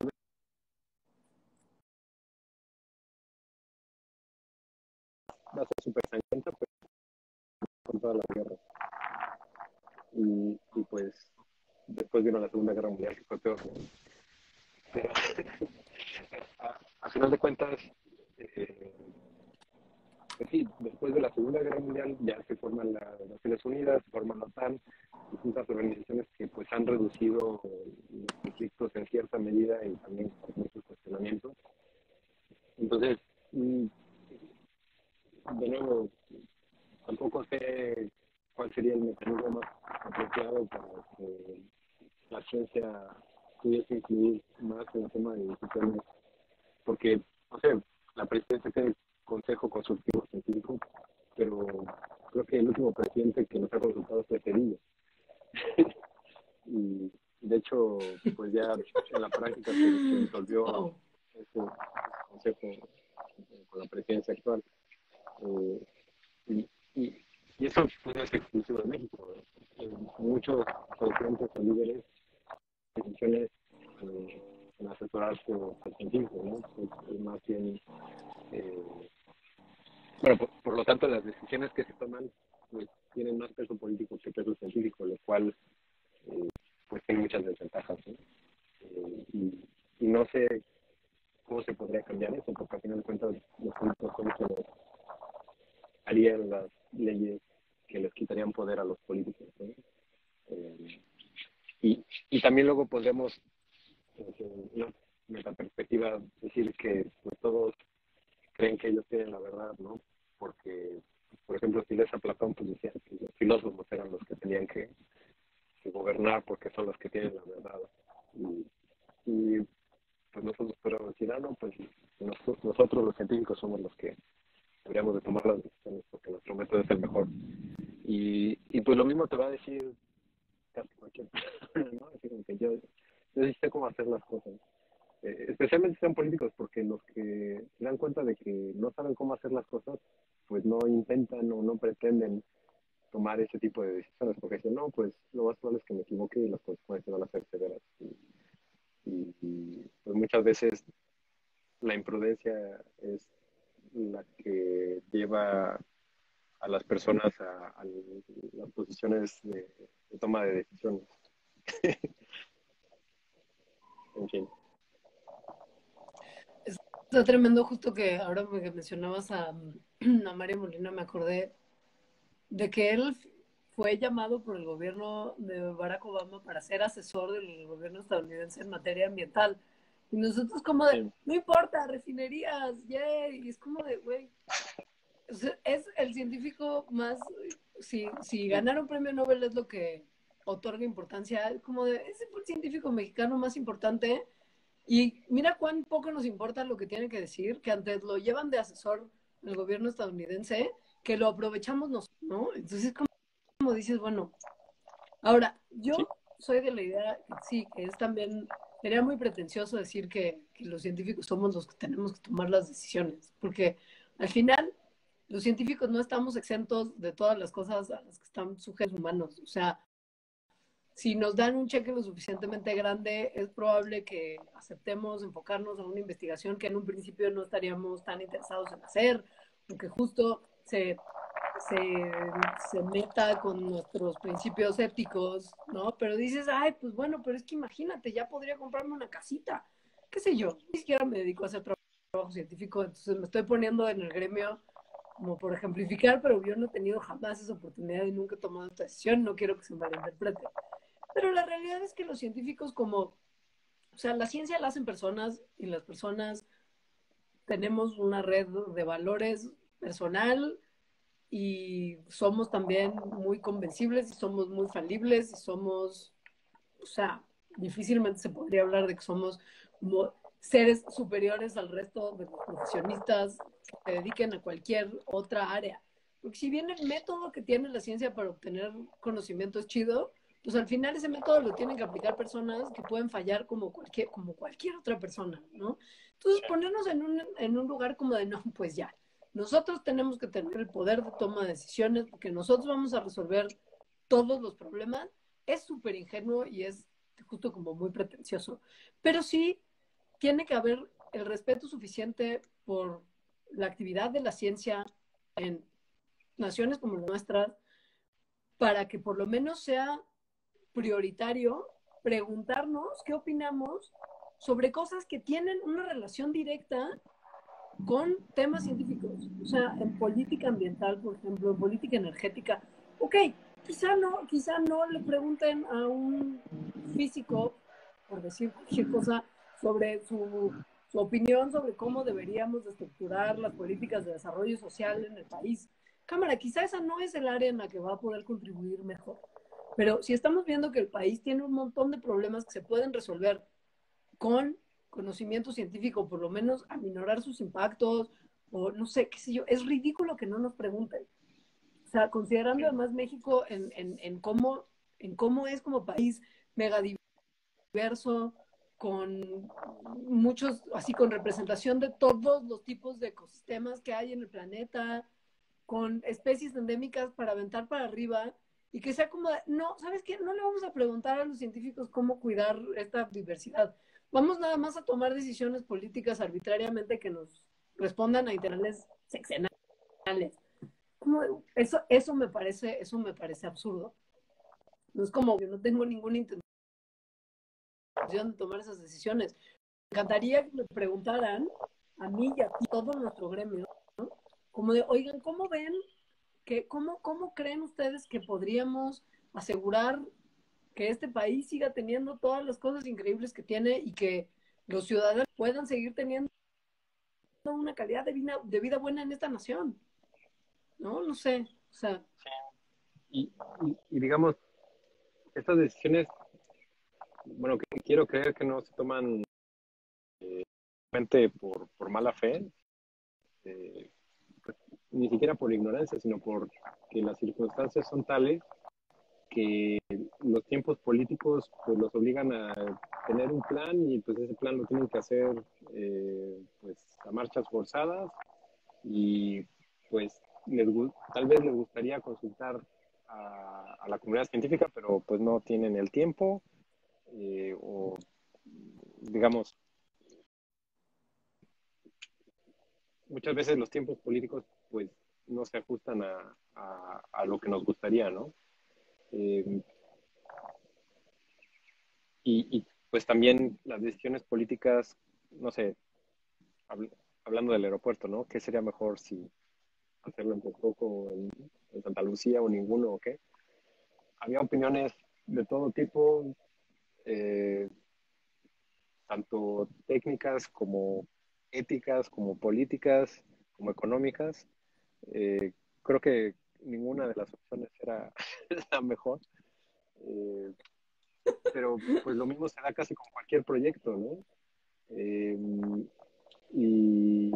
va a ser súper sangrienta, pero con toda la guerra. Y, y pues después vino la Segunda Guerra Mundial, que fue peor, ¿no? Pero a, a final de cuentas, eh, pues sí, después de la Segunda Guerra Mundial ya se forman las Naciones Unidas, se forman la OTAN, distintas organizaciones que pues han reducido los conflictos en cierta medida y también con muchos cuestionamientos. Entonces, de nuevo, tampoco sé cuál sería el mecanismo más apropiado para que la ciencia pudiese incluir más en el tema de decisiones, porque, no sé, la presidencia tiene el Consejo Consultivo Científico, pero creo que el último presidente que nos ha consultado fue Cedillo. Y de hecho, pues ya en la práctica se, se disolvió Wow. ese, ese consejo con la presidencia actual. Eh, y, y, y eso pues, no es exclusivo de México. Eh, muchos presidentes o líderes decisiones eh, en asesorarse por científicos, ¿no? Es, es más bien, eh, bueno, por, por, lo tanto, las decisiones que se toman pues, tienen más peso político que peso científico, lo cual eh, pues tiene muchas desventajas, ¿no? Eh, y, y no sé cómo se podría cambiar eso, porque al final de cuentas los políticos son quienes harían las leyes que les quitarían poder a los políticos, ¿no? Eh, y, y también luego podríamos, desde una metaperspectiva, decir que pues, todos creen que ellos tienen la verdad, ¿no? Porque, por ejemplo, si lees a Platón, pues decía que los filósofos eran los que tenían que, que gobernar porque son los que tienen la verdad. Y, y pues nosotros podemos decir, ah, no, pues nosotros, nosotros los científicos somos los que deberíamos de tomar las decisiones porque nuestro método es el mejor. Y, y pues lo mismo te va a decir casi cualquier persona, ¿no? Así como que yo, yo sí sé cómo hacer las cosas. Eh, especialmente sean políticos, porque los que se dan cuenta de que no saben cómo hacer las cosas, pues no intentan o no pretenden tomar ese tipo de decisiones, porque dicen, no, pues lo más probable es que me equivoque y las consecuencias van a ser severas. Y, y, y pues muchas veces la imprudencia es la que lleva a las personas a, a las posiciones de, de toma de decisiones. En fin. Está tremendo justo que ahora que mencionabas a, a Mario Molina, me acordé de que él fue llamado por el gobierno de Barack Obama para ser asesor del gobierno estadounidense en materia ambiental. Y nosotros como de, Sí. no importa, refinerías, yay. Y es como de, güey, o sea, es el científico más, si, si ganar un premio Nobel es lo que otorga importancia, es como de, es el científico mexicano más importante Y mira cuán poco nos importa lo que tiene que decir, que antes lo llevan de asesor el gobierno estadounidense, que lo aprovechamos nosotros, ¿no? Entonces, como, como dices, bueno, ahora, Sí, yo soy de la idea que sí, que es también, sería muy pretencioso decir que, que los científicos somos los que tenemos que tomar las decisiones, porque al final los científicos no estamos exentos de todas las cosas a las que están sujetos humanos. O sea, si nos dan un cheque lo suficientemente grande, es probable que aceptemos enfocarnos en una investigación que en un principio no estaríamos tan interesados en hacer, porque justo se, se, se meta con nuestros principios éticos, ¿no? Pero dices, ay, pues bueno, pero es que imagínate, ya podría comprarme una casita, qué sé yo, ni siquiera me dedico a hacer trabajo científico, entonces me estoy poniendo en el gremio como por ejemplificar, pero yo no he tenido jamás esa oportunidad y nunca he tomado esta decisión, no quiero que se malinterprete. Pero la realidad es que los científicos como, o sea, la ciencia la hacen personas y las personas tenemos una red de valores personal y somos también muy convencibles y somos muy falibles y somos, o sea, difícilmente se podría hablar de que somos como seres superiores al resto de los profesionistas que se dediquen a cualquier otra área. Porque si bien el método que tiene la ciencia para obtener conocimiento es chido, pues al final ese método lo tienen que aplicar personas que pueden fallar como cualquier, como cualquier otra persona, ¿no? Entonces sí, ponernos en un, en un lugar como de, no, pues ya, nosotros tenemos que tener el poder de toma de decisiones porque nosotros vamos a resolver todos los problemas, es súper ingenuo y es justo como muy pretencioso. Pero sí tiene que haber el respeto suficiente por la actividad de la ciencia en naciones como la nuestra para que por lo menos sea prioritario preguntarnos qué opinamos sobre cosas que tienen una relación directa con temas científicos. O sea, en política ambiental, por ejemplo, en política energética. Ok, quizá no, quizá no le pregunten a un físico, por decir cualquier cosa, sobre su, su opinión sobre cómo deberíamos estructurar las políticas de desarrollo social en el país. Cámara, quizá esa no es el área en la que va a poder contribuir mejor. Pero si estamos viendo que el país tiene un montón de problemas que se pueden resolver con conocimiento científico, por lo menos aminorar sus impactos, o no sé, qué sé yo, es ridículo que no nos pregunten. O sea, considerando sí. además México en, en, en cómo, en cómo es como país mega diverso, con muchos, así con representación de todos los tipos de ecosistemas que hay en el planeta, con especies endémicas para aventar para arriba, y que sea como, no, ¿sabes qué? No le vamos a preguntar a los científicos cómo cuidar esta diversidad. Vamos nada más a tomar decisiones políticas arbitrariamente que nos respondan a intereses sexenales. Como, eso, eso me parece, eso me parece absurdo. No es como, yo no tengo ninguna intención de tomar esas decisiones. Me encantaría que me preguntaran a mí y a ti, todo nuestro gremio, ¿no? Como de, oigan, ¿cómo ven que, cómo, cómo creen ustedes que podríamos asegurar que este país siga teniendo todas las cosas increíbles que tiene y que los ciudadanos puedan seguir teniendo una calidad de vida, de vida buena en esta nación? ¿No? No sé. O sea, Y, y, y digamos, estas decisiones, bueno, que quiero creer que no se toman por, por mala fe, eh, pues, ni siquiera por ignorancia, sino porque las circunstancias son tales que los tiempos políticos pues los obligan a tener un plan y pues ese plan lo tienen que hacer eh, pues a marchas forzadas y pues les, tal vez les gustaría consultar a, a la comunidad científica, pero pues no tienen el tiempo eh, o digamos, muchas veces los tiempos políticos pues no se ajustan a, a, a lo que nos gustaría, ¿no? Eh, y, y, pues también las decisiones políticas, no sé, habl hablando del aeropuerto, ¿no? ¿Qué sería mejor si hacerlo en Texcoco o en, en Santa Lucía o ninguno o qué? Había opiniones de todo tipo, eh, tanto técnicas como éticas, como políticas, como económicas. Eh, creo que ninguna de las opciones era la mejor, eh, pero pues lo mismo se da casi con cualquier proyecto, ¿no? Eh, y,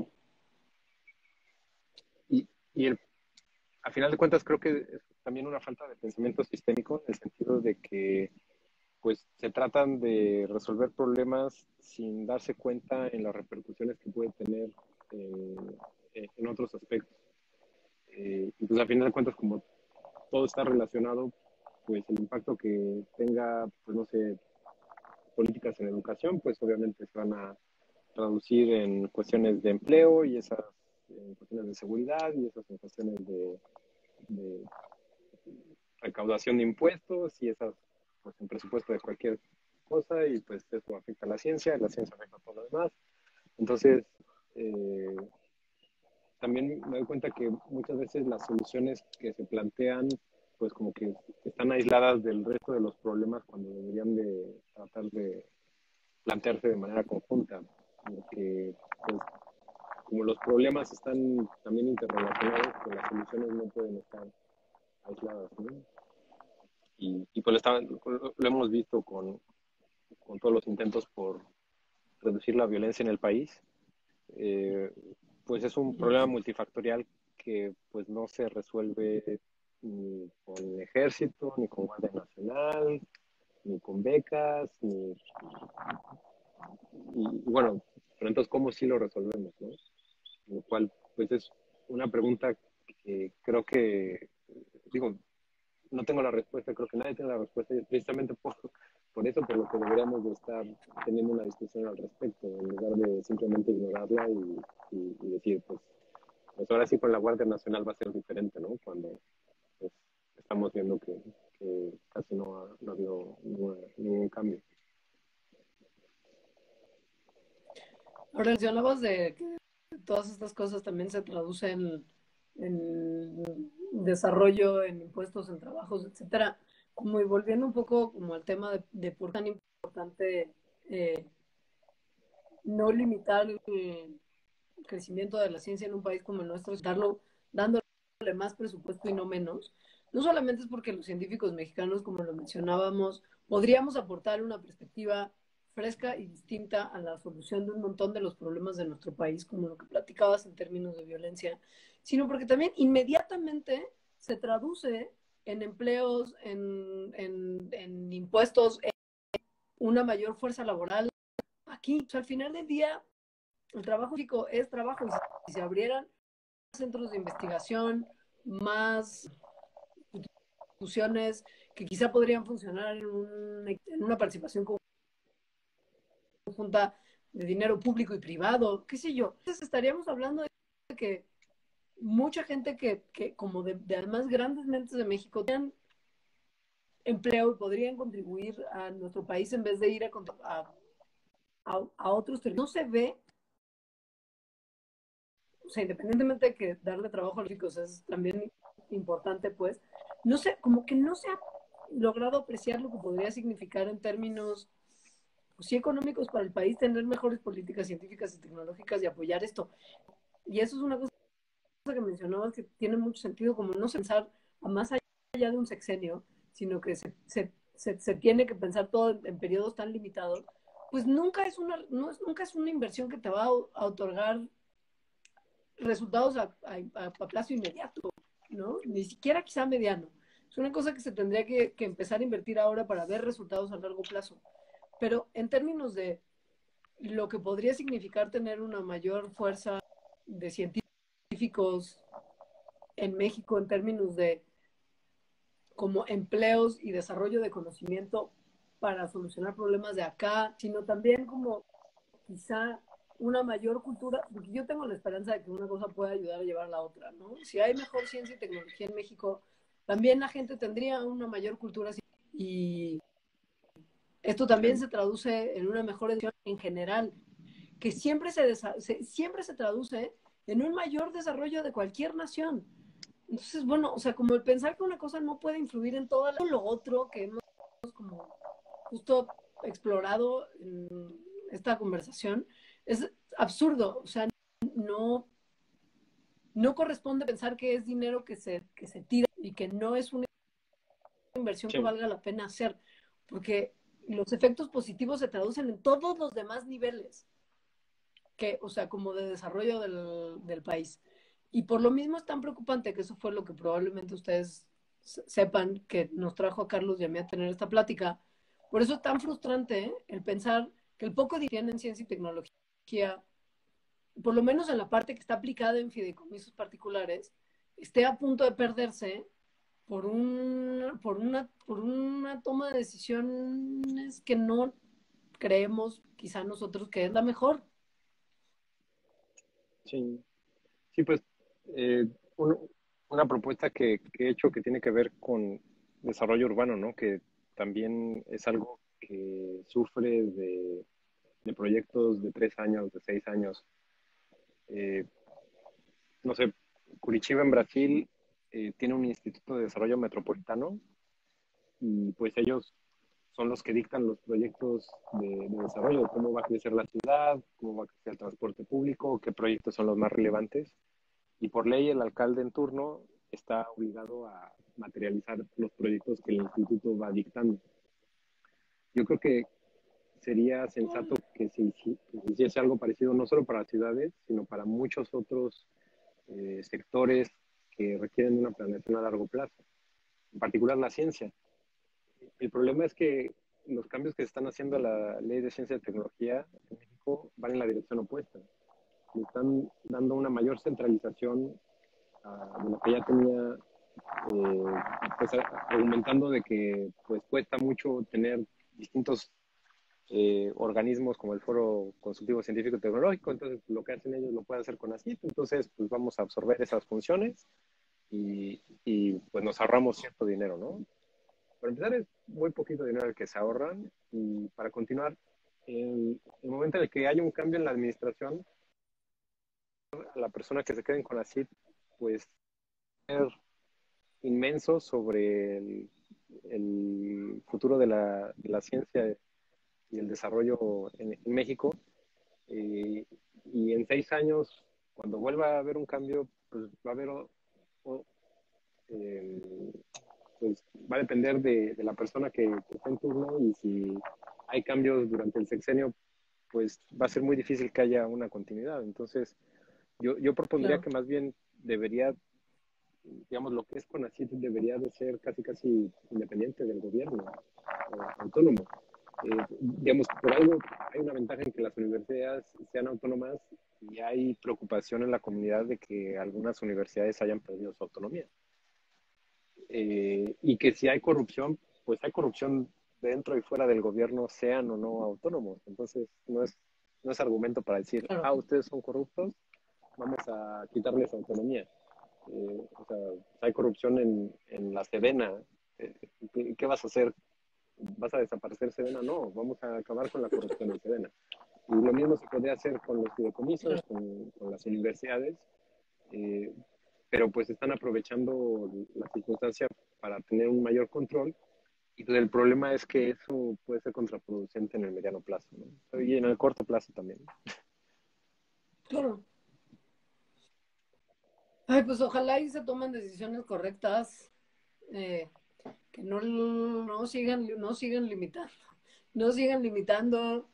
y, y el, a final de cuentas creo que es también una falta de pensamiento sistémico en el sentido de que pues se tratan de resolver problemas sin darse cuenta en las repercusiones que puede tener en, en otros aspectos. Eh, y pues a final de cuentas, como todo está relacionado, pues el impacto que tenga, pues no sé, políticas en educación, pues obviamente se van a traducir en cuestiones de empleo y esas en cuestiones de seguridad y esas en cuestiones de, de recaudación de impuestos y esas pues en presupuesto de cualquier cosa y pues eso afecta a la ciencia, la ciencia afecta a todo lo demás. Entonces, eh, también me doy cuenta que muchas veces las soluciones que se plantean pues como que están aisladas del resto de los problemas cuando deberían de tratar de plantearse de manera conjunta, porque pues, como los problemas están también interrelacionados, pues las soluciones no pueden estar aisladas, ¿no? Y, y pues lo, está, lo hemos visto con, con todos los intentos por reducir la violencia en el país, eh, pues es un problema multifactorial que pues no se resuelve ni con el ejército, ni con Guardia Nacional, ni con becas, ni... Y, y bueno, pero entonces, ¿cómo sí lo resolvemos, no? Lo cual, pues es una pregunta que creo que, digo, no tengo la respuesta, creo que nadie tiene la respuesta, y precisamente por, por eso, por lo que deberíamos de estar teniendo una discusión al respecto, en lugar de simplemente ignorarla y, y, y decir, pues, pues ahora sí con la Guardia Nacional va a ser diferente, ¿no? Cuando pues, estamos viendo que, que casi no ha, no ha habido ningún, ningún cambio. Ahora mencionabas de que todas estas cosas también se traducen en desarrollo, en impuestos, en trabajos, etcétera. Como y volviendo un poco como al tema de, de por qué tan importante eh, no limitar el crecimiento de la ciencia en un país como el nuestro, darlo, dándole más presupuesto y no menos. No solamente es porque los científicos mexicanos, como lo mencionábamos, podríamos aportar una perspectiva fresca y distinta a la solución de un montón de los problemas de nuestro país, como lo que platicabas en términos de violencia, sino porque también inmediatamente se traduce en empleos, en, en, en impuestos, en una mayor fuerza laboral aquí. O sea, al final del día, el trabajo físico es trabajo y si se abrieran centros de investigación, más instituciones que quizá podrían funcionar en, un, en una participación conjunta de dinero público y privado, qué sé yo. Entonces estaríamos hablando de que mucha gente que, que como de, de además grandes mentes de México tenían empleo y podrían contribuir a nuestro país en vez de ir a, a, a, a otros territorios. No se ve, o sea, independientemente de que darle trabajo a los chicos es también importante, pues, no sé, como que no se ha logrado apreciar lo que podría significar en términos, pues, sí, económicos para el país, tener mejores políticas científicas y tecnológicas y apoyar esto. Y eso es una cosa que mencionabas que tiene mucho sentido, como no pensar a más allá de un sexenio, sino que se, se, se, se tiene que pensar todo en, en periodos tan limitados, pues nunca es una, no es, nunca es una inversión que te va a, a otorgar resultados a, a, a, plazo inmediato, ¿no? Ni siquiera quizá mediano. Es una cosa que se tendría que, que empezar a invertir ahora para ver resultados a largo plazo. Pero en términos de lo que podría significar tener una mayor fuerza de científicos en México en términos de como empleos y desarrollo de conocimiento para solucionar problemas de acá, sino también como quizá una mayor cultura, porque yo tengo la esperanza de que una cosa pueda ayudar a llevar a la otra, ¿no? Si hay mejor ciencia y tecnología en México, también la gente tendría una mayor cultura y esto también se traduce en una mejor educación en general, que siempre se, se, siempre se traduce en un mayor desarrollo de cualquier nación. Entonces, bueno, o sea, como el pensar que una cosa no puede influir en todo lo otro que hemos como justo explorado en esta conversación, es absurdo. O sea, no, no corresponde pensar que es dinero que se, que se tira y que no es una inversión Sí. que valga la pena hacer, porque los efectos positivos se traducen en todos los demás niveles. que, o sea, como de desarrollo del, del país. Y por lo mismo es tan preocupante, que eso fue lo que probablemente ustedes sepan que nos trajo a Carlos y a mí a tener esta plática. Por eso es tan frustrante, ¿eh? El pensar que el poco dinero que tiene en ciencia y tecnología, por lo menos en la parte que está aplicada en fideicomisos particulares, esté a punto de perderse por, un, por, una, por una toma de decisiones que no creemos, quizá nosotros, que es la mejor. Sí, sí, pues eh, un- una propuesta que, que he hecho que tiene que ver con desarrollo urbano, ¿no? Que también es algo que sufre de, de proyectos de tres años, de seis años. Eh, no sé, Curitiba en Brasil eh, tiene un instituto de desarrollo metropolitano y pues ellos son los que dictan los proyectos de, de desarrollo, cómo va a crecer la ciudad, cómo va a crecer el transporte público, qué proyectos son los más relevantes. Y por ley el alcalde en turno está obligado a materializar los proyectos que el instituto va dictando. Yo creo que sería sensato que se, que se hiciese algo parecido no solo para las ciudades, sino para muchos otros eh, sectores que requieren una planeación a largo plazo, en particular la ciencia. El problema es que los cambios que se están haciendo a la ley de ciencia y tecnología en México van en la dirección opuesta. Le están dando una mayor centralización a, de lo que ya tenía, eh, pues, argumentando de que pues, cuesta mucho tener distintos eh, organismos como el Foro Consultivo Científico y Tecnológico, entonces lo que hacen ellos lo pueden hacer con ACIT, entonces pues vamos a absorber esas funciones y, y pues nos ahorramos cierto dinero, ¿no? Para empezar es muy poquito dinero el que se ahorran y para continuar, el, el momento en el que haya un cambio en la administración, la persona que se quede en CONACYT, pues ser inmenso sobre el, el futuro de la, de la, ciencia y el desarrollo en, en México. Eh, y en seis años, cuando vuelva a haber un cambio, pues va a haber, o, o, eh, pues va a depender de, de la persona que, que está en turno y si hay cambios durante el sexenio, pues va a ser muy difícil que haya una continuidad. Entonces, yo, yo propondría Claro. que más bien debería, digamos, lo que es CONACYT debería de ser casi casi independiente del gobierno, eh, autónomo. Eh, digamos, por algo hay una ventaja en que las universidades sean autónomas y hay preocupación en la comunidad de que algunas universidades hayan perdido su autonomía. Eh, y que si hay corrupción, pues hay corrupción dentro y fuera del gobierno, sean o no autónomos. Entonces, no es, no es argumento para decir, Claro. ah, ustedes son corruptos, vamos a quitarles autonomía. Eh, o sea, hay corrupción en, en la Sedena. Eh, ¿qué, ¿Qué vas a hacer? ¿Vas a desaparecer Sedena? No, vamos a acabar con la corrupción en Sedena. Y lo mismo se podría hacer con los fideicomisos, con, con las universidades, eh, pero pues están aprovechando la circunstancia para tener un mayor control. Y pues el problema es que eso puede ser contraproducente en el mediano plazo, ¿no? Y en el corto plazo también. Claro. Ay, pues ojalá y se tomen decisiones correctas, eh, que no, no sigan, no sigan limitando, no sigan limitando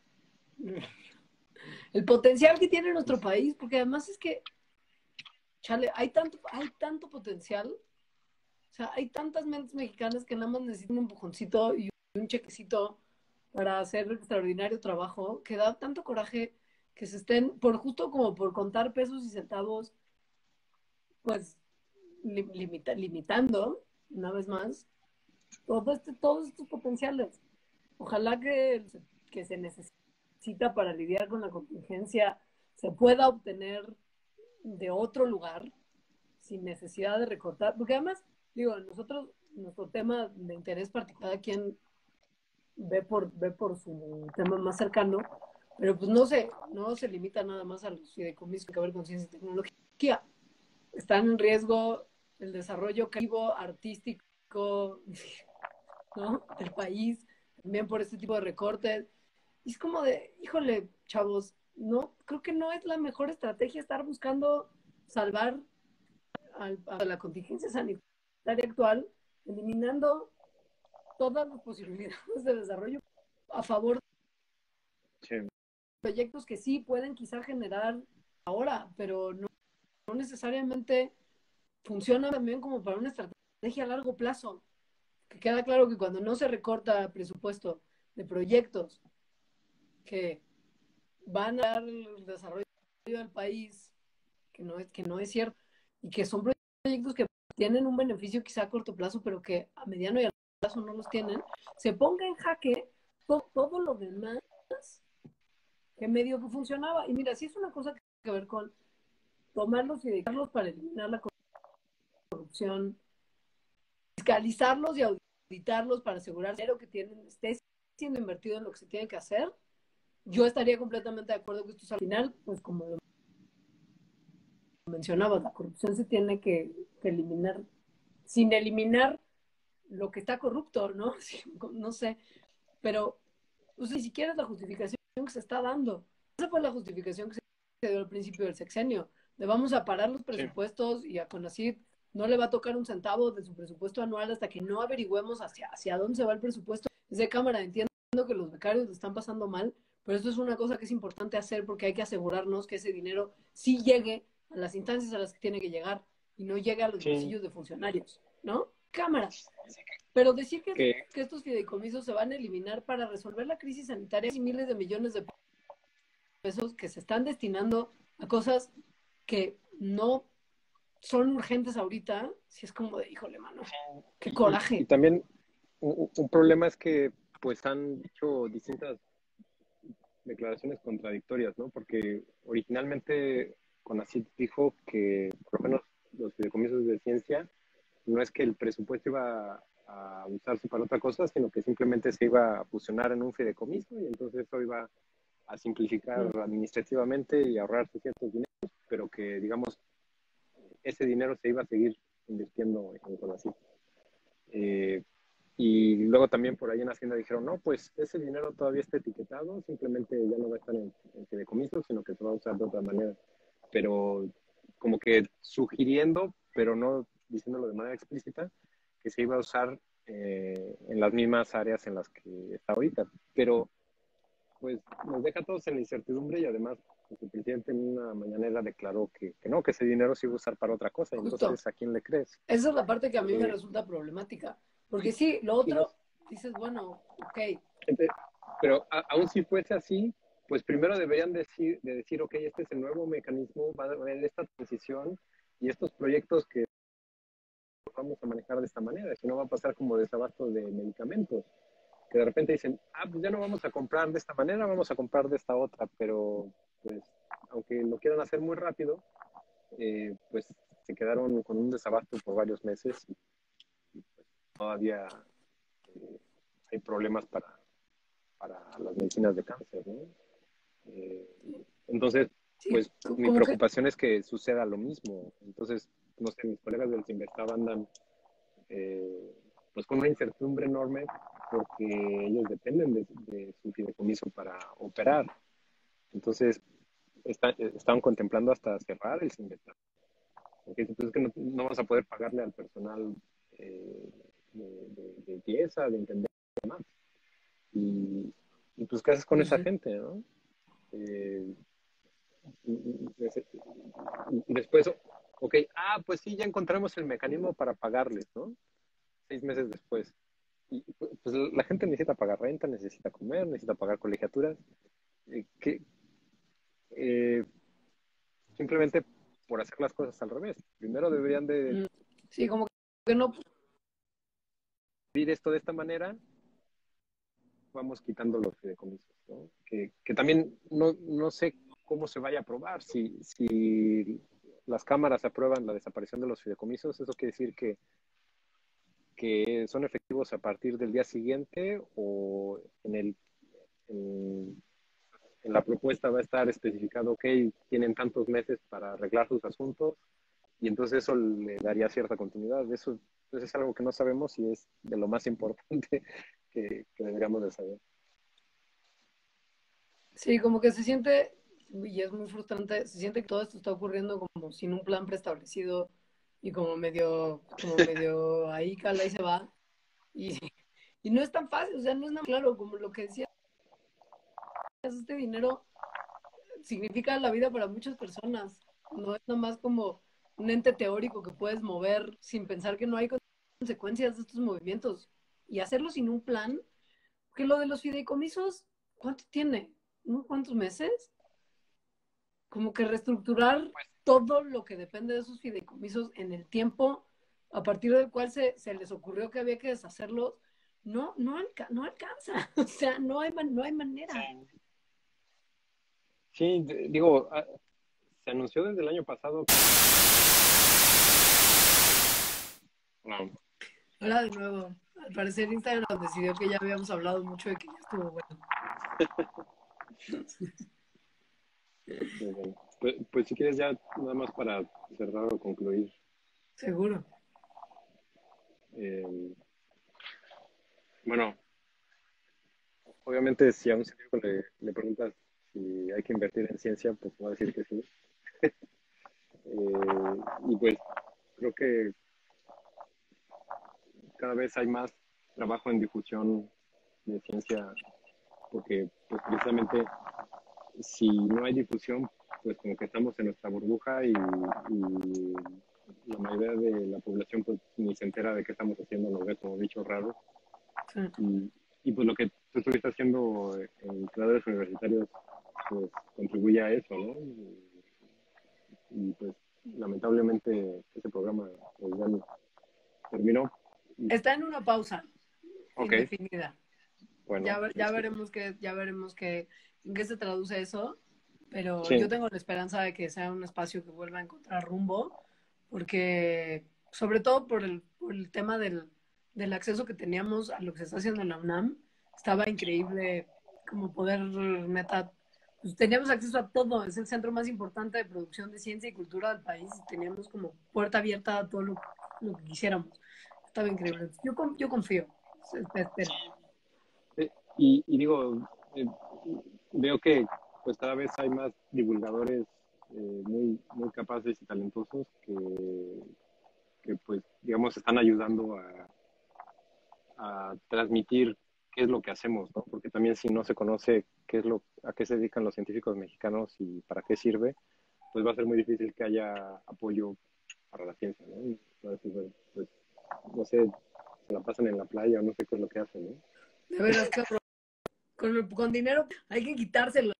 el potencial que tiene nuestro país, porque además es que, chale, hay tanto, hay tanto potencial, o sea, hay tantas mentes mexicanas que nada más necesitan un empujoncito y un chequecito para hacer extraordinario trabajo, que da tanto coraje que se estén, por justo como por contar pesos y centavos, pues li- limita, limitando, una vez más, todo este, todos estos potenciales. Ojalá que, que se necesita para lidiar con la contingencia se pueda obtener de otro lugar sin necesidad de recortar, porque además, digo, nosotros, nuestro tema de interés particular, quien ve por, ve por su tema más cercano, pero pues no se, no se limita nada más a los fideicomisos que ver con ciencia y tecnología. Están en riesgo el desarrollo creativo, artístico, ¿no? Del país, también por este tipo de recortes. Y es como de, híjole, chavos, no, creo que no es la mejor estrategia estar buscando salvar al, a la contingencia sanitaria actual, eliminando todas las posibilidades de desarrollo a favor. Sí. proyectos que sí pueden quizá generar ahora, pero no, no necesariamente funcionan también como para una estrategia a largo plazo. Que queda claro que cuando no se recorta presupuesto de proyectos que van a dar el desarrollo del país, que no es, que no es cierto, y que son proyectos que tienen un beneficio quizá a corto plazo, pero que a mediano y a largo plazo no los tienen, se ponga en jaque todo, todo lo demás que medio que funcionaba. Y mira, si es una cosa que tiene que ver con tomarlos y dedicarlos para eliminar la corrupción, fiscalizarlos y auditarlos para asegurar que que tienen esté siendo invertido en lo que se tiene que hacer, yo estaría completamente de acuerdo que esto al final, pues como lo mencionabas, la corrupción se tiene que, que eliminar, sin eliminar lo que está corrupto, ¿no? No sé, pero pues, ni siquiera es la justificación que se está dando. Esa fue la justificación que se dio al principio del sexenio. Le vamos a parar los Sí. presupuestos y a CONACYT no le va a tocar un centavo de su presupuesto anual hasta que no averigüemos hacia, hacia dónde se va el presupuesto. Desde Cámara entiendo que los becarios lo están pasando mal, pero esto es una cosa que es importante hacer porque hay que asegurarnos que ese dinero sí llegue a las instancias a las que tiene que llegar y no llegue a los Sí. bolsillos de funcionarios, ¿no? Cámara. Pero decir que, Que, que estos fideicomisos se van a eliminar para resolver la crisis sanitaria y miles de millones de pesos que se están destinando a cosas que no son urgentes ahorita, si es como de, híjole, mano, qué y, y- y coraje. también un, un problema es que pues han dicho distintas declaraciones contradictorias, ¿no? Porque originalmente CONACYT dijo que por lo menos los fideicomisos de ciencia no es que el presupuesto iba a usarse para otra cosa, sino que simplemente se iba a fusionar en un fideicomiso y entonces eso iba a simplificar Mm. administrativamente y ahorrarse ciertos dineros, pero que, digamos, ese dinero se iba a seguir invirtiendo en CONACYT. Eh, y luego también por ahí en Hacienda dijeron, no, pues ese dinero todavía está etiquetado, simplemente ya no va a estar en, en fideicomiso, sino que se va a usar de otra manera. Pero como que sugiriendo, pero no diciéndolo de manera explícita, que se iba a usar eh, en las mismas áreas en las que está ahorita. Pero pues nos deja a todos en la incertidumbre y además pues, el presidente en una mañanera declaró que, que no, que ese dinero se iba a usar para otra cosa. Justo. Entonces, ¿a quién le crees? Esa es la parte que a mí me Eh, resulta problemática. Porque y, sí, lo y no, otro, dices, bueno, ok, pero a, aún si fuese así, pues primero deberían decir, de decir, ok, este es el nuevo mecanismo, va a haber esta transición y estos proyectos que vamos a manejar de esta manera, si no va a pasar como desabasto de medicamentos, que de repente dicen, ah, pues ya no vamos a comprar de esta manera, vamos a comprar de esta otra, pero pues aunque lo quieran hacer muy rápido, eh, pues se quedaron con un desabasto por varios meses y, y pues todavía eh, hay problemas para, para las medicinas de cáncer, ¿no? Eh, entonces, sí, pues mi como que, preocupación es que suceda lo mismo. Entonces, no sé, mis colegas del Simvestab andan eh, pues con una incertidumbre enorme porque ellos dependen de, de su fideicomiso para operar. Entonces, está, estaban contemplando hasta cerrar el Simvestab. Porque entonces es que no, no vamos a poder pagarle al personal eh, de, de, de limpieza, de entender más. Y, y pues, ¿qué haces con pues esa sí. gente, no? Eh, y, y, y después, ok, ah, pues sí, ya encontramos el mecanismo para pagarles, ¿no? Seis meses después. Y pues la gente necesita pagar renta, necesita comer, necesita pagar colegiaturas, eh, que eh, simplemente por hacer las cosas al revés. Primero deberían de Mm, sí, como que no, vivir esto de esta manera, vamos quitando los fideicomisos, ¿no? Que, que también no, no sé cómo se vaya a aprobar. Si, si las cámaras aprueban la desaparición de los fideicomisos, eso quiere decir que que son efectivos a partir del día siguiente o en, el, en, en la propuesta va a estar especificado, ok, tienen tantos meses para arreglar sus asuntos y entonces eso le daría cierta continuidad. Eso, eso es algo que no sabemos y es de lo más importante que, que deberíamos de saber. sí, como que se siente, y es muy frustrante, se siente que todo esto está ocurriendo como sin un plan preestablecido y como medio, como medio ahí cala y se va. Y, y no es tan fácil, o sea, no es nada claro como lo que decías, este dinero significa la vida para muchas personas. No es nomás como un ente teórico que puedes mover sin pensar que no hay consecuencias de estos movimientos. Y hacerlo sin un plan, porque lo de los fideicomisos, ¿cuánto tiene? ¿No? ¿Cuántos meses? Como que reestructurar todo lo que depende de esos fideicomisos en el tiempo a partir del cual se, se les ocurrió que había que deshacerlos, no, no, alca no alcanza. O sea, no hay, no hay manera. Sí, digo, se anunció desde el año pasado. No. Hola de nuevo. Al parecer Instagram decidió que ya habíamos hablado mucho y que ya estuvo bueno. Bueno, pues, pues si quieres ya nada más para cerrar o concluir. Seguro. Eh, bueno, obviamente si a un científico le, le preguntas si hay que invertir en ciencia, pues va a decir que sí. eh, y pues creo que cada vez hay más trabajo en difusión de ciencia, porque pues precisamente si no hay difusión, pues como que estamos en nuestra burbuja y, y la mayoría de la población pues ni se entera de qué estamos haciendo, nos ve como bichos raros. Sí. Y, y pues lo que tú estuviste haciendo en creadores universitarios pues contribuye a eso, ¿no? Y, y pues lamentablemente ese programa pues, ya terminó. Y, Está en una pausa ok, indefinida. bueno, Ya, ya este, veremos que, ya veremos que, en qué se traduce eso, pero sí, yo tengo la esperanza de que sea un espacio que vuelva a encontrar rumbo, porque sobre todo por el, por el tema del, del acceso que teníamos a lo que se está haciendo en la UNAM, estaba increíble como poder, neta, pues teníamos acceso a todo, es el centro más importante de producción de ciencia y cultura del país y teníamos como puerta abierta a todo lo, lo que quisiéramos. Estaba increíble. Yo, yo confío, espero. Eh, y, y digo, eh, veo que pues cada vez hay más divulgadores eh, muy, muy capaces y talentosos que, que pues digamos están ayudando a, a transmitir qué es lo que hacemos, ¿no? Porque también si no se conoce qué es lo, a qué se dedican los científicos mexicanos y para qué sirve, pues va a ser muy difícil que haya apoyo para la ciencia, ¿no? Y va a decir, bueno, pues, no sé, se la pasan en la playa o no sé qué es lo que hacen, ¿no? De veras, qué horror. Con, con dinero hay que quitárselos.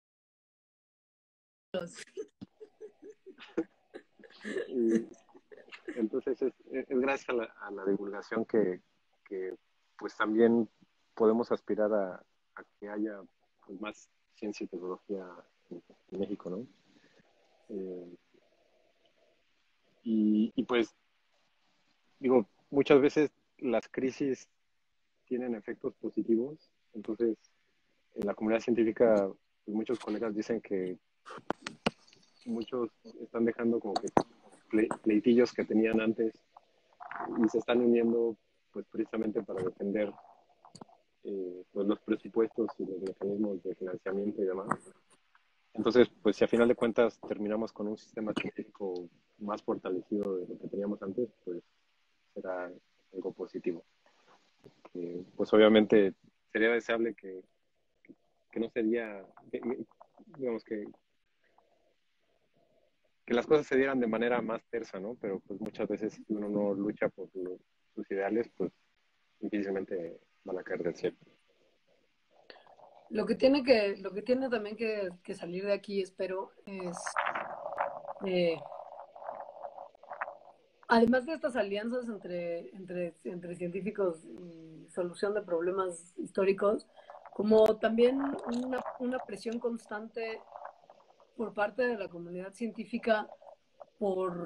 Y entonces es, es gracias a la, a la divulgación que, que, pues también podemos aspirar a, a que haya pues, más ciencia y tecnología en, en México, ¿no? Eh, y, y pues digo, muchas veces las crisis tienen efectos positivos, entonces en la comunidad científica pues, muchos colegas dicen que muchos están dejando como que ple, pleitillos que tenían antes y se están uniendo pues precisamente para defender eh, pues, los presupuestos y los mecanismos de financiamiento y demás. Entonces, pues si a final de cuentas terminamos con un sistema científico más fortalecido de lo que teníamos antes, pues será algo positivo. Eh, pues obviamente sería deseable que, que no sería, que, digamos que, que las cosas se dieran de manera más tersa, ¿no? Pero pues muchas veces si uno no lucha por lo, sus ideales, pues difícilmente van a caer del cielo. Lo que tiene que, lo que tiene también que, que salir de aquí, espero, es eh, además de estas alianzas entre, entre, entre científicos y solución de problemas históricos, como también una, una presión constante por parte de la comunidad científica por,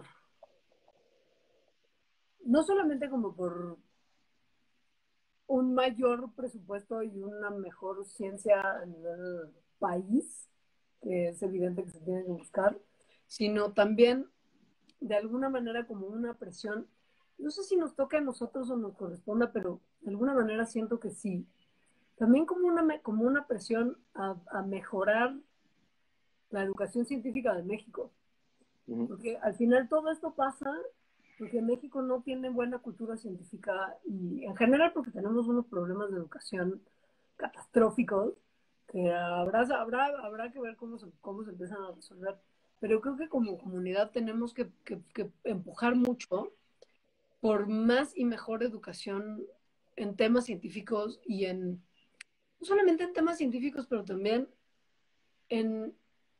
no solamente como por un mayor presupuesto y una mejor ciencia a nivel país, que es evidente que se tiene que buscar, sino también de alguna manera como una presión, no sé si nos toca a nosotros o nos corresponda, pero de alguna manera siento que sí, también como una, como una presión a, a mejorar la educación científica de México, Uh -huh. porque al final todo esto pasa porque México no tiene buena cultura científica y en general porque tenemos unos problemas de educación catastróficos que habrá, habrá, habrá que ver cómo se, cómo se empiezan a resolver. Pero creo que como comunidad tenemos que, que, que empujar mucho por más y mejor educación en temas científicos y en, no solamente en temas científicos, pero también en,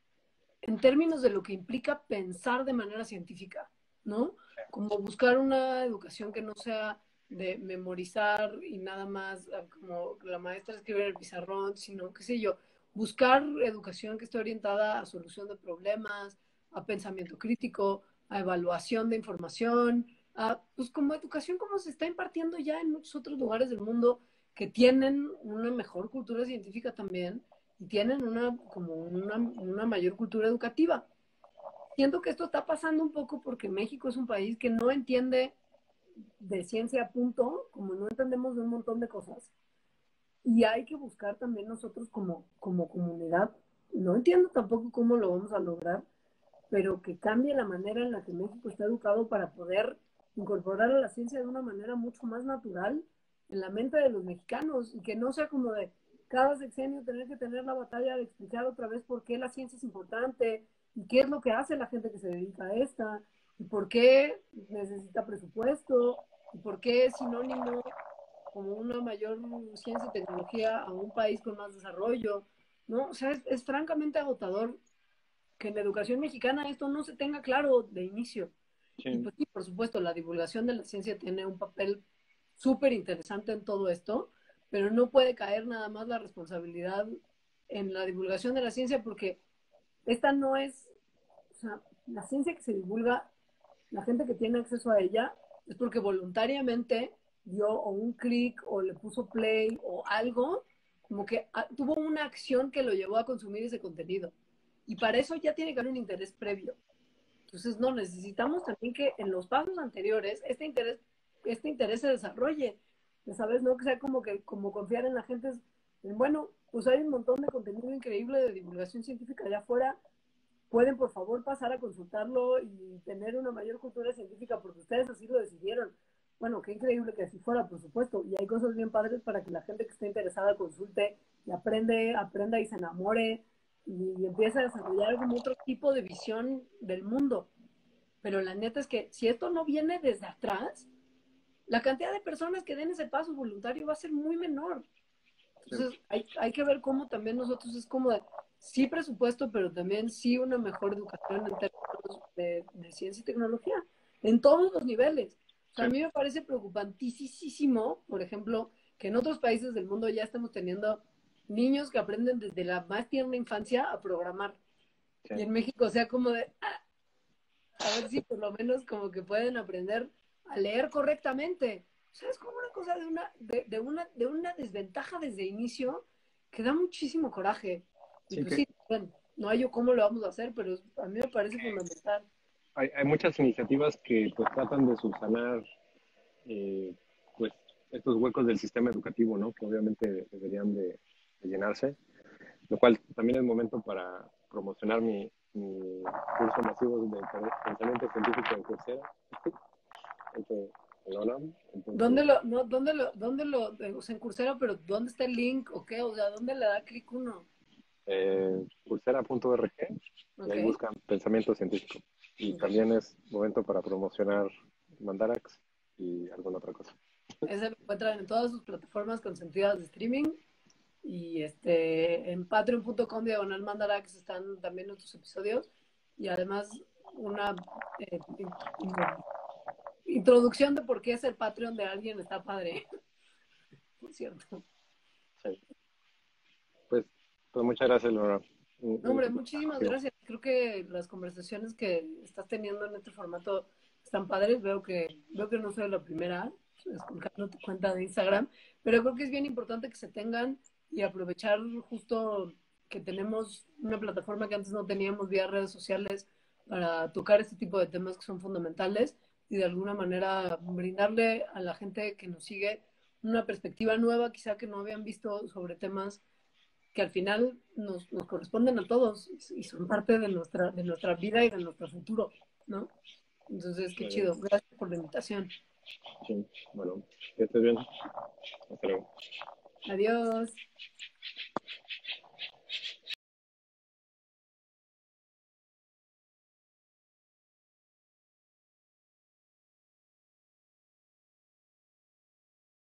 en términos de lo que implica pensar de manera científica, ¿no? Como buscar una educación que no sea de memorizar y nada más como la maestra escribe en el pizarrón, sino, qué sé yo, buscar educación que esté orientada a solución de problemas, a pensamiento crítico, a evaluación de información, a, pues como educación como se está impartiendo ya en muchos otros lugares del mundo que tienen una mejor cultura científica también y tienen una, como una, una mayor cultura educativa. Siento que esto está pasando un poco porque México es un país que no entiende de ciencia a punto, como no entendemos de un montón de cosas. Y hay que buscar también nosotros como, como comunidad, no entiendo tampoco cómo lo vamos a lograr, pero que cambie la manera en la que México está educado para poder incorporar a la ciencia de una manera mucho más natural en la mente de los mexicanos y que no sea como de cada sexenio tener que tener la batalla de explicar otra vez por qué la ciencia es importante y qué es lo que hace la gente que se dedica a esta y por qué necesita presupuesto y por qué es sinónimo como una mayor ciencia y tecnología a un país con más desarrollo, ¿no? O sea, es, es francamente agotador que en la educación mexicana esto no se tenga claro de inicio. Y Sí, pues sí, por supuesto, la divulgación de la ciencia tiene un papel súper interesante en todo esto, pero no puede caer nada más la responsabilidad en la divulgación de la ciencia porque esta no es, o sea, la ciencia que se divulga, la gente que tiene acceso a ella, es porque voluntariamente dio o un clic o le puso play o algo, como que a, tuvo una acción que lo llevó a consumir ese contenido. Y para eso ya tiene que haber un interés previo. Entonces, no, necesitamos también que en los pasos anteriores este interés, este interés se desarrolle. ¿Sabes? No que sea como que como confiar en la gente. Es, bueno, pues hay un montón de contenido increíble de divulgación científica allá afuera. Pueden, por favor, pasar a consultarlo y tener una mayor cultura científica porque ustedes así lo decidieron. Bueno, qué increíble que así fuera, por supuesto. Y hay cosas bien padres para que la gente que esté interesada consulte y aprende, aprenda y se enamore y empiece a desarrollar como otro tipo de visión del mundo. Pero la neta es que si esto no viene desde atrás, la cantidad de personas que den ese paso voluntario va a ser muy menor. sí, Entonces, hay, hay que ver cómo también nosotros es como de, sí presupuesto, pero también sí una mejor educación en términos de, de ciencia y tecnología, en todos los niveles. O sea, sí, a mí me parece preocupantísimo, por ejemplo, que en otros países del mundo ya estamos teniendo niños que aprenden desde la más tierna infancia a programar. sí. Y en México, o sea, como de, a ver si por lo menos como que pueden aprender a leer correctamente. O sea, es como una cosa de una, de, de una, de una desventaja desde inicio que da muchísimo coraje. Y Sí pues que sí, bueno, no hay yo cómo lo vamos a hacer, pero a mí me parece fundamental. hay, hay muchas iniciativas que pues tratan de subsanar eh, pues estos huecos del sistema educativo, ¿no? Que obviamente deberían de, de llenarse, lo cual también es momento para promocionar mi, mi curso masivo de pensamiento científico en Coursera, entre el ONAM, entonces ¿Dónde lo, no, dónde lo, dónde lo, o sea, en Coursera, pero dónde está el link o qué? O sea, ¿dónde le da clic uno? eh, coursera punto org y Ok, ahí buscan pensamiento científico. Y ok. también es momento para promocionar Mandarax y alguna otra cosa. Ese lo encuentran en todas sus plataformas consentidas de streaming. Y este, en patreon punto com diagonal mandarax están también nuestros episodios. Y además una eh, introducción de por qué es el Patreon de alguien está padre, por cierto. Sí. Pues, pues muchas gracias, Laura. Un, No, un hombre, gusto platicar muchísimas contigo. gracias. Creo que las conversaciones que estás teniendo en este formato están padres. Veo que, veo que no soy la primera esculcando tu cuenta de Instagram, pero creo que es bien importante que se tengan y aprovechar justo que tenemos una plataforma que antes no teníamos vía redes sociales para tocar este tipo de temas que son fundamentales y de alguna manera brindarle a la gente que nos sigue una perspectiva nueva, quizá que no habían visto sobre temas que al final nos, nos corresponden a todos y son parte de nuestra, de nuestra vida y de nuestro futuro, ¿no? Entonces, qué Muy bien. chido. Gracias por la invitación. Sí, bueno, que estés bien. Hasta luego. Adiós.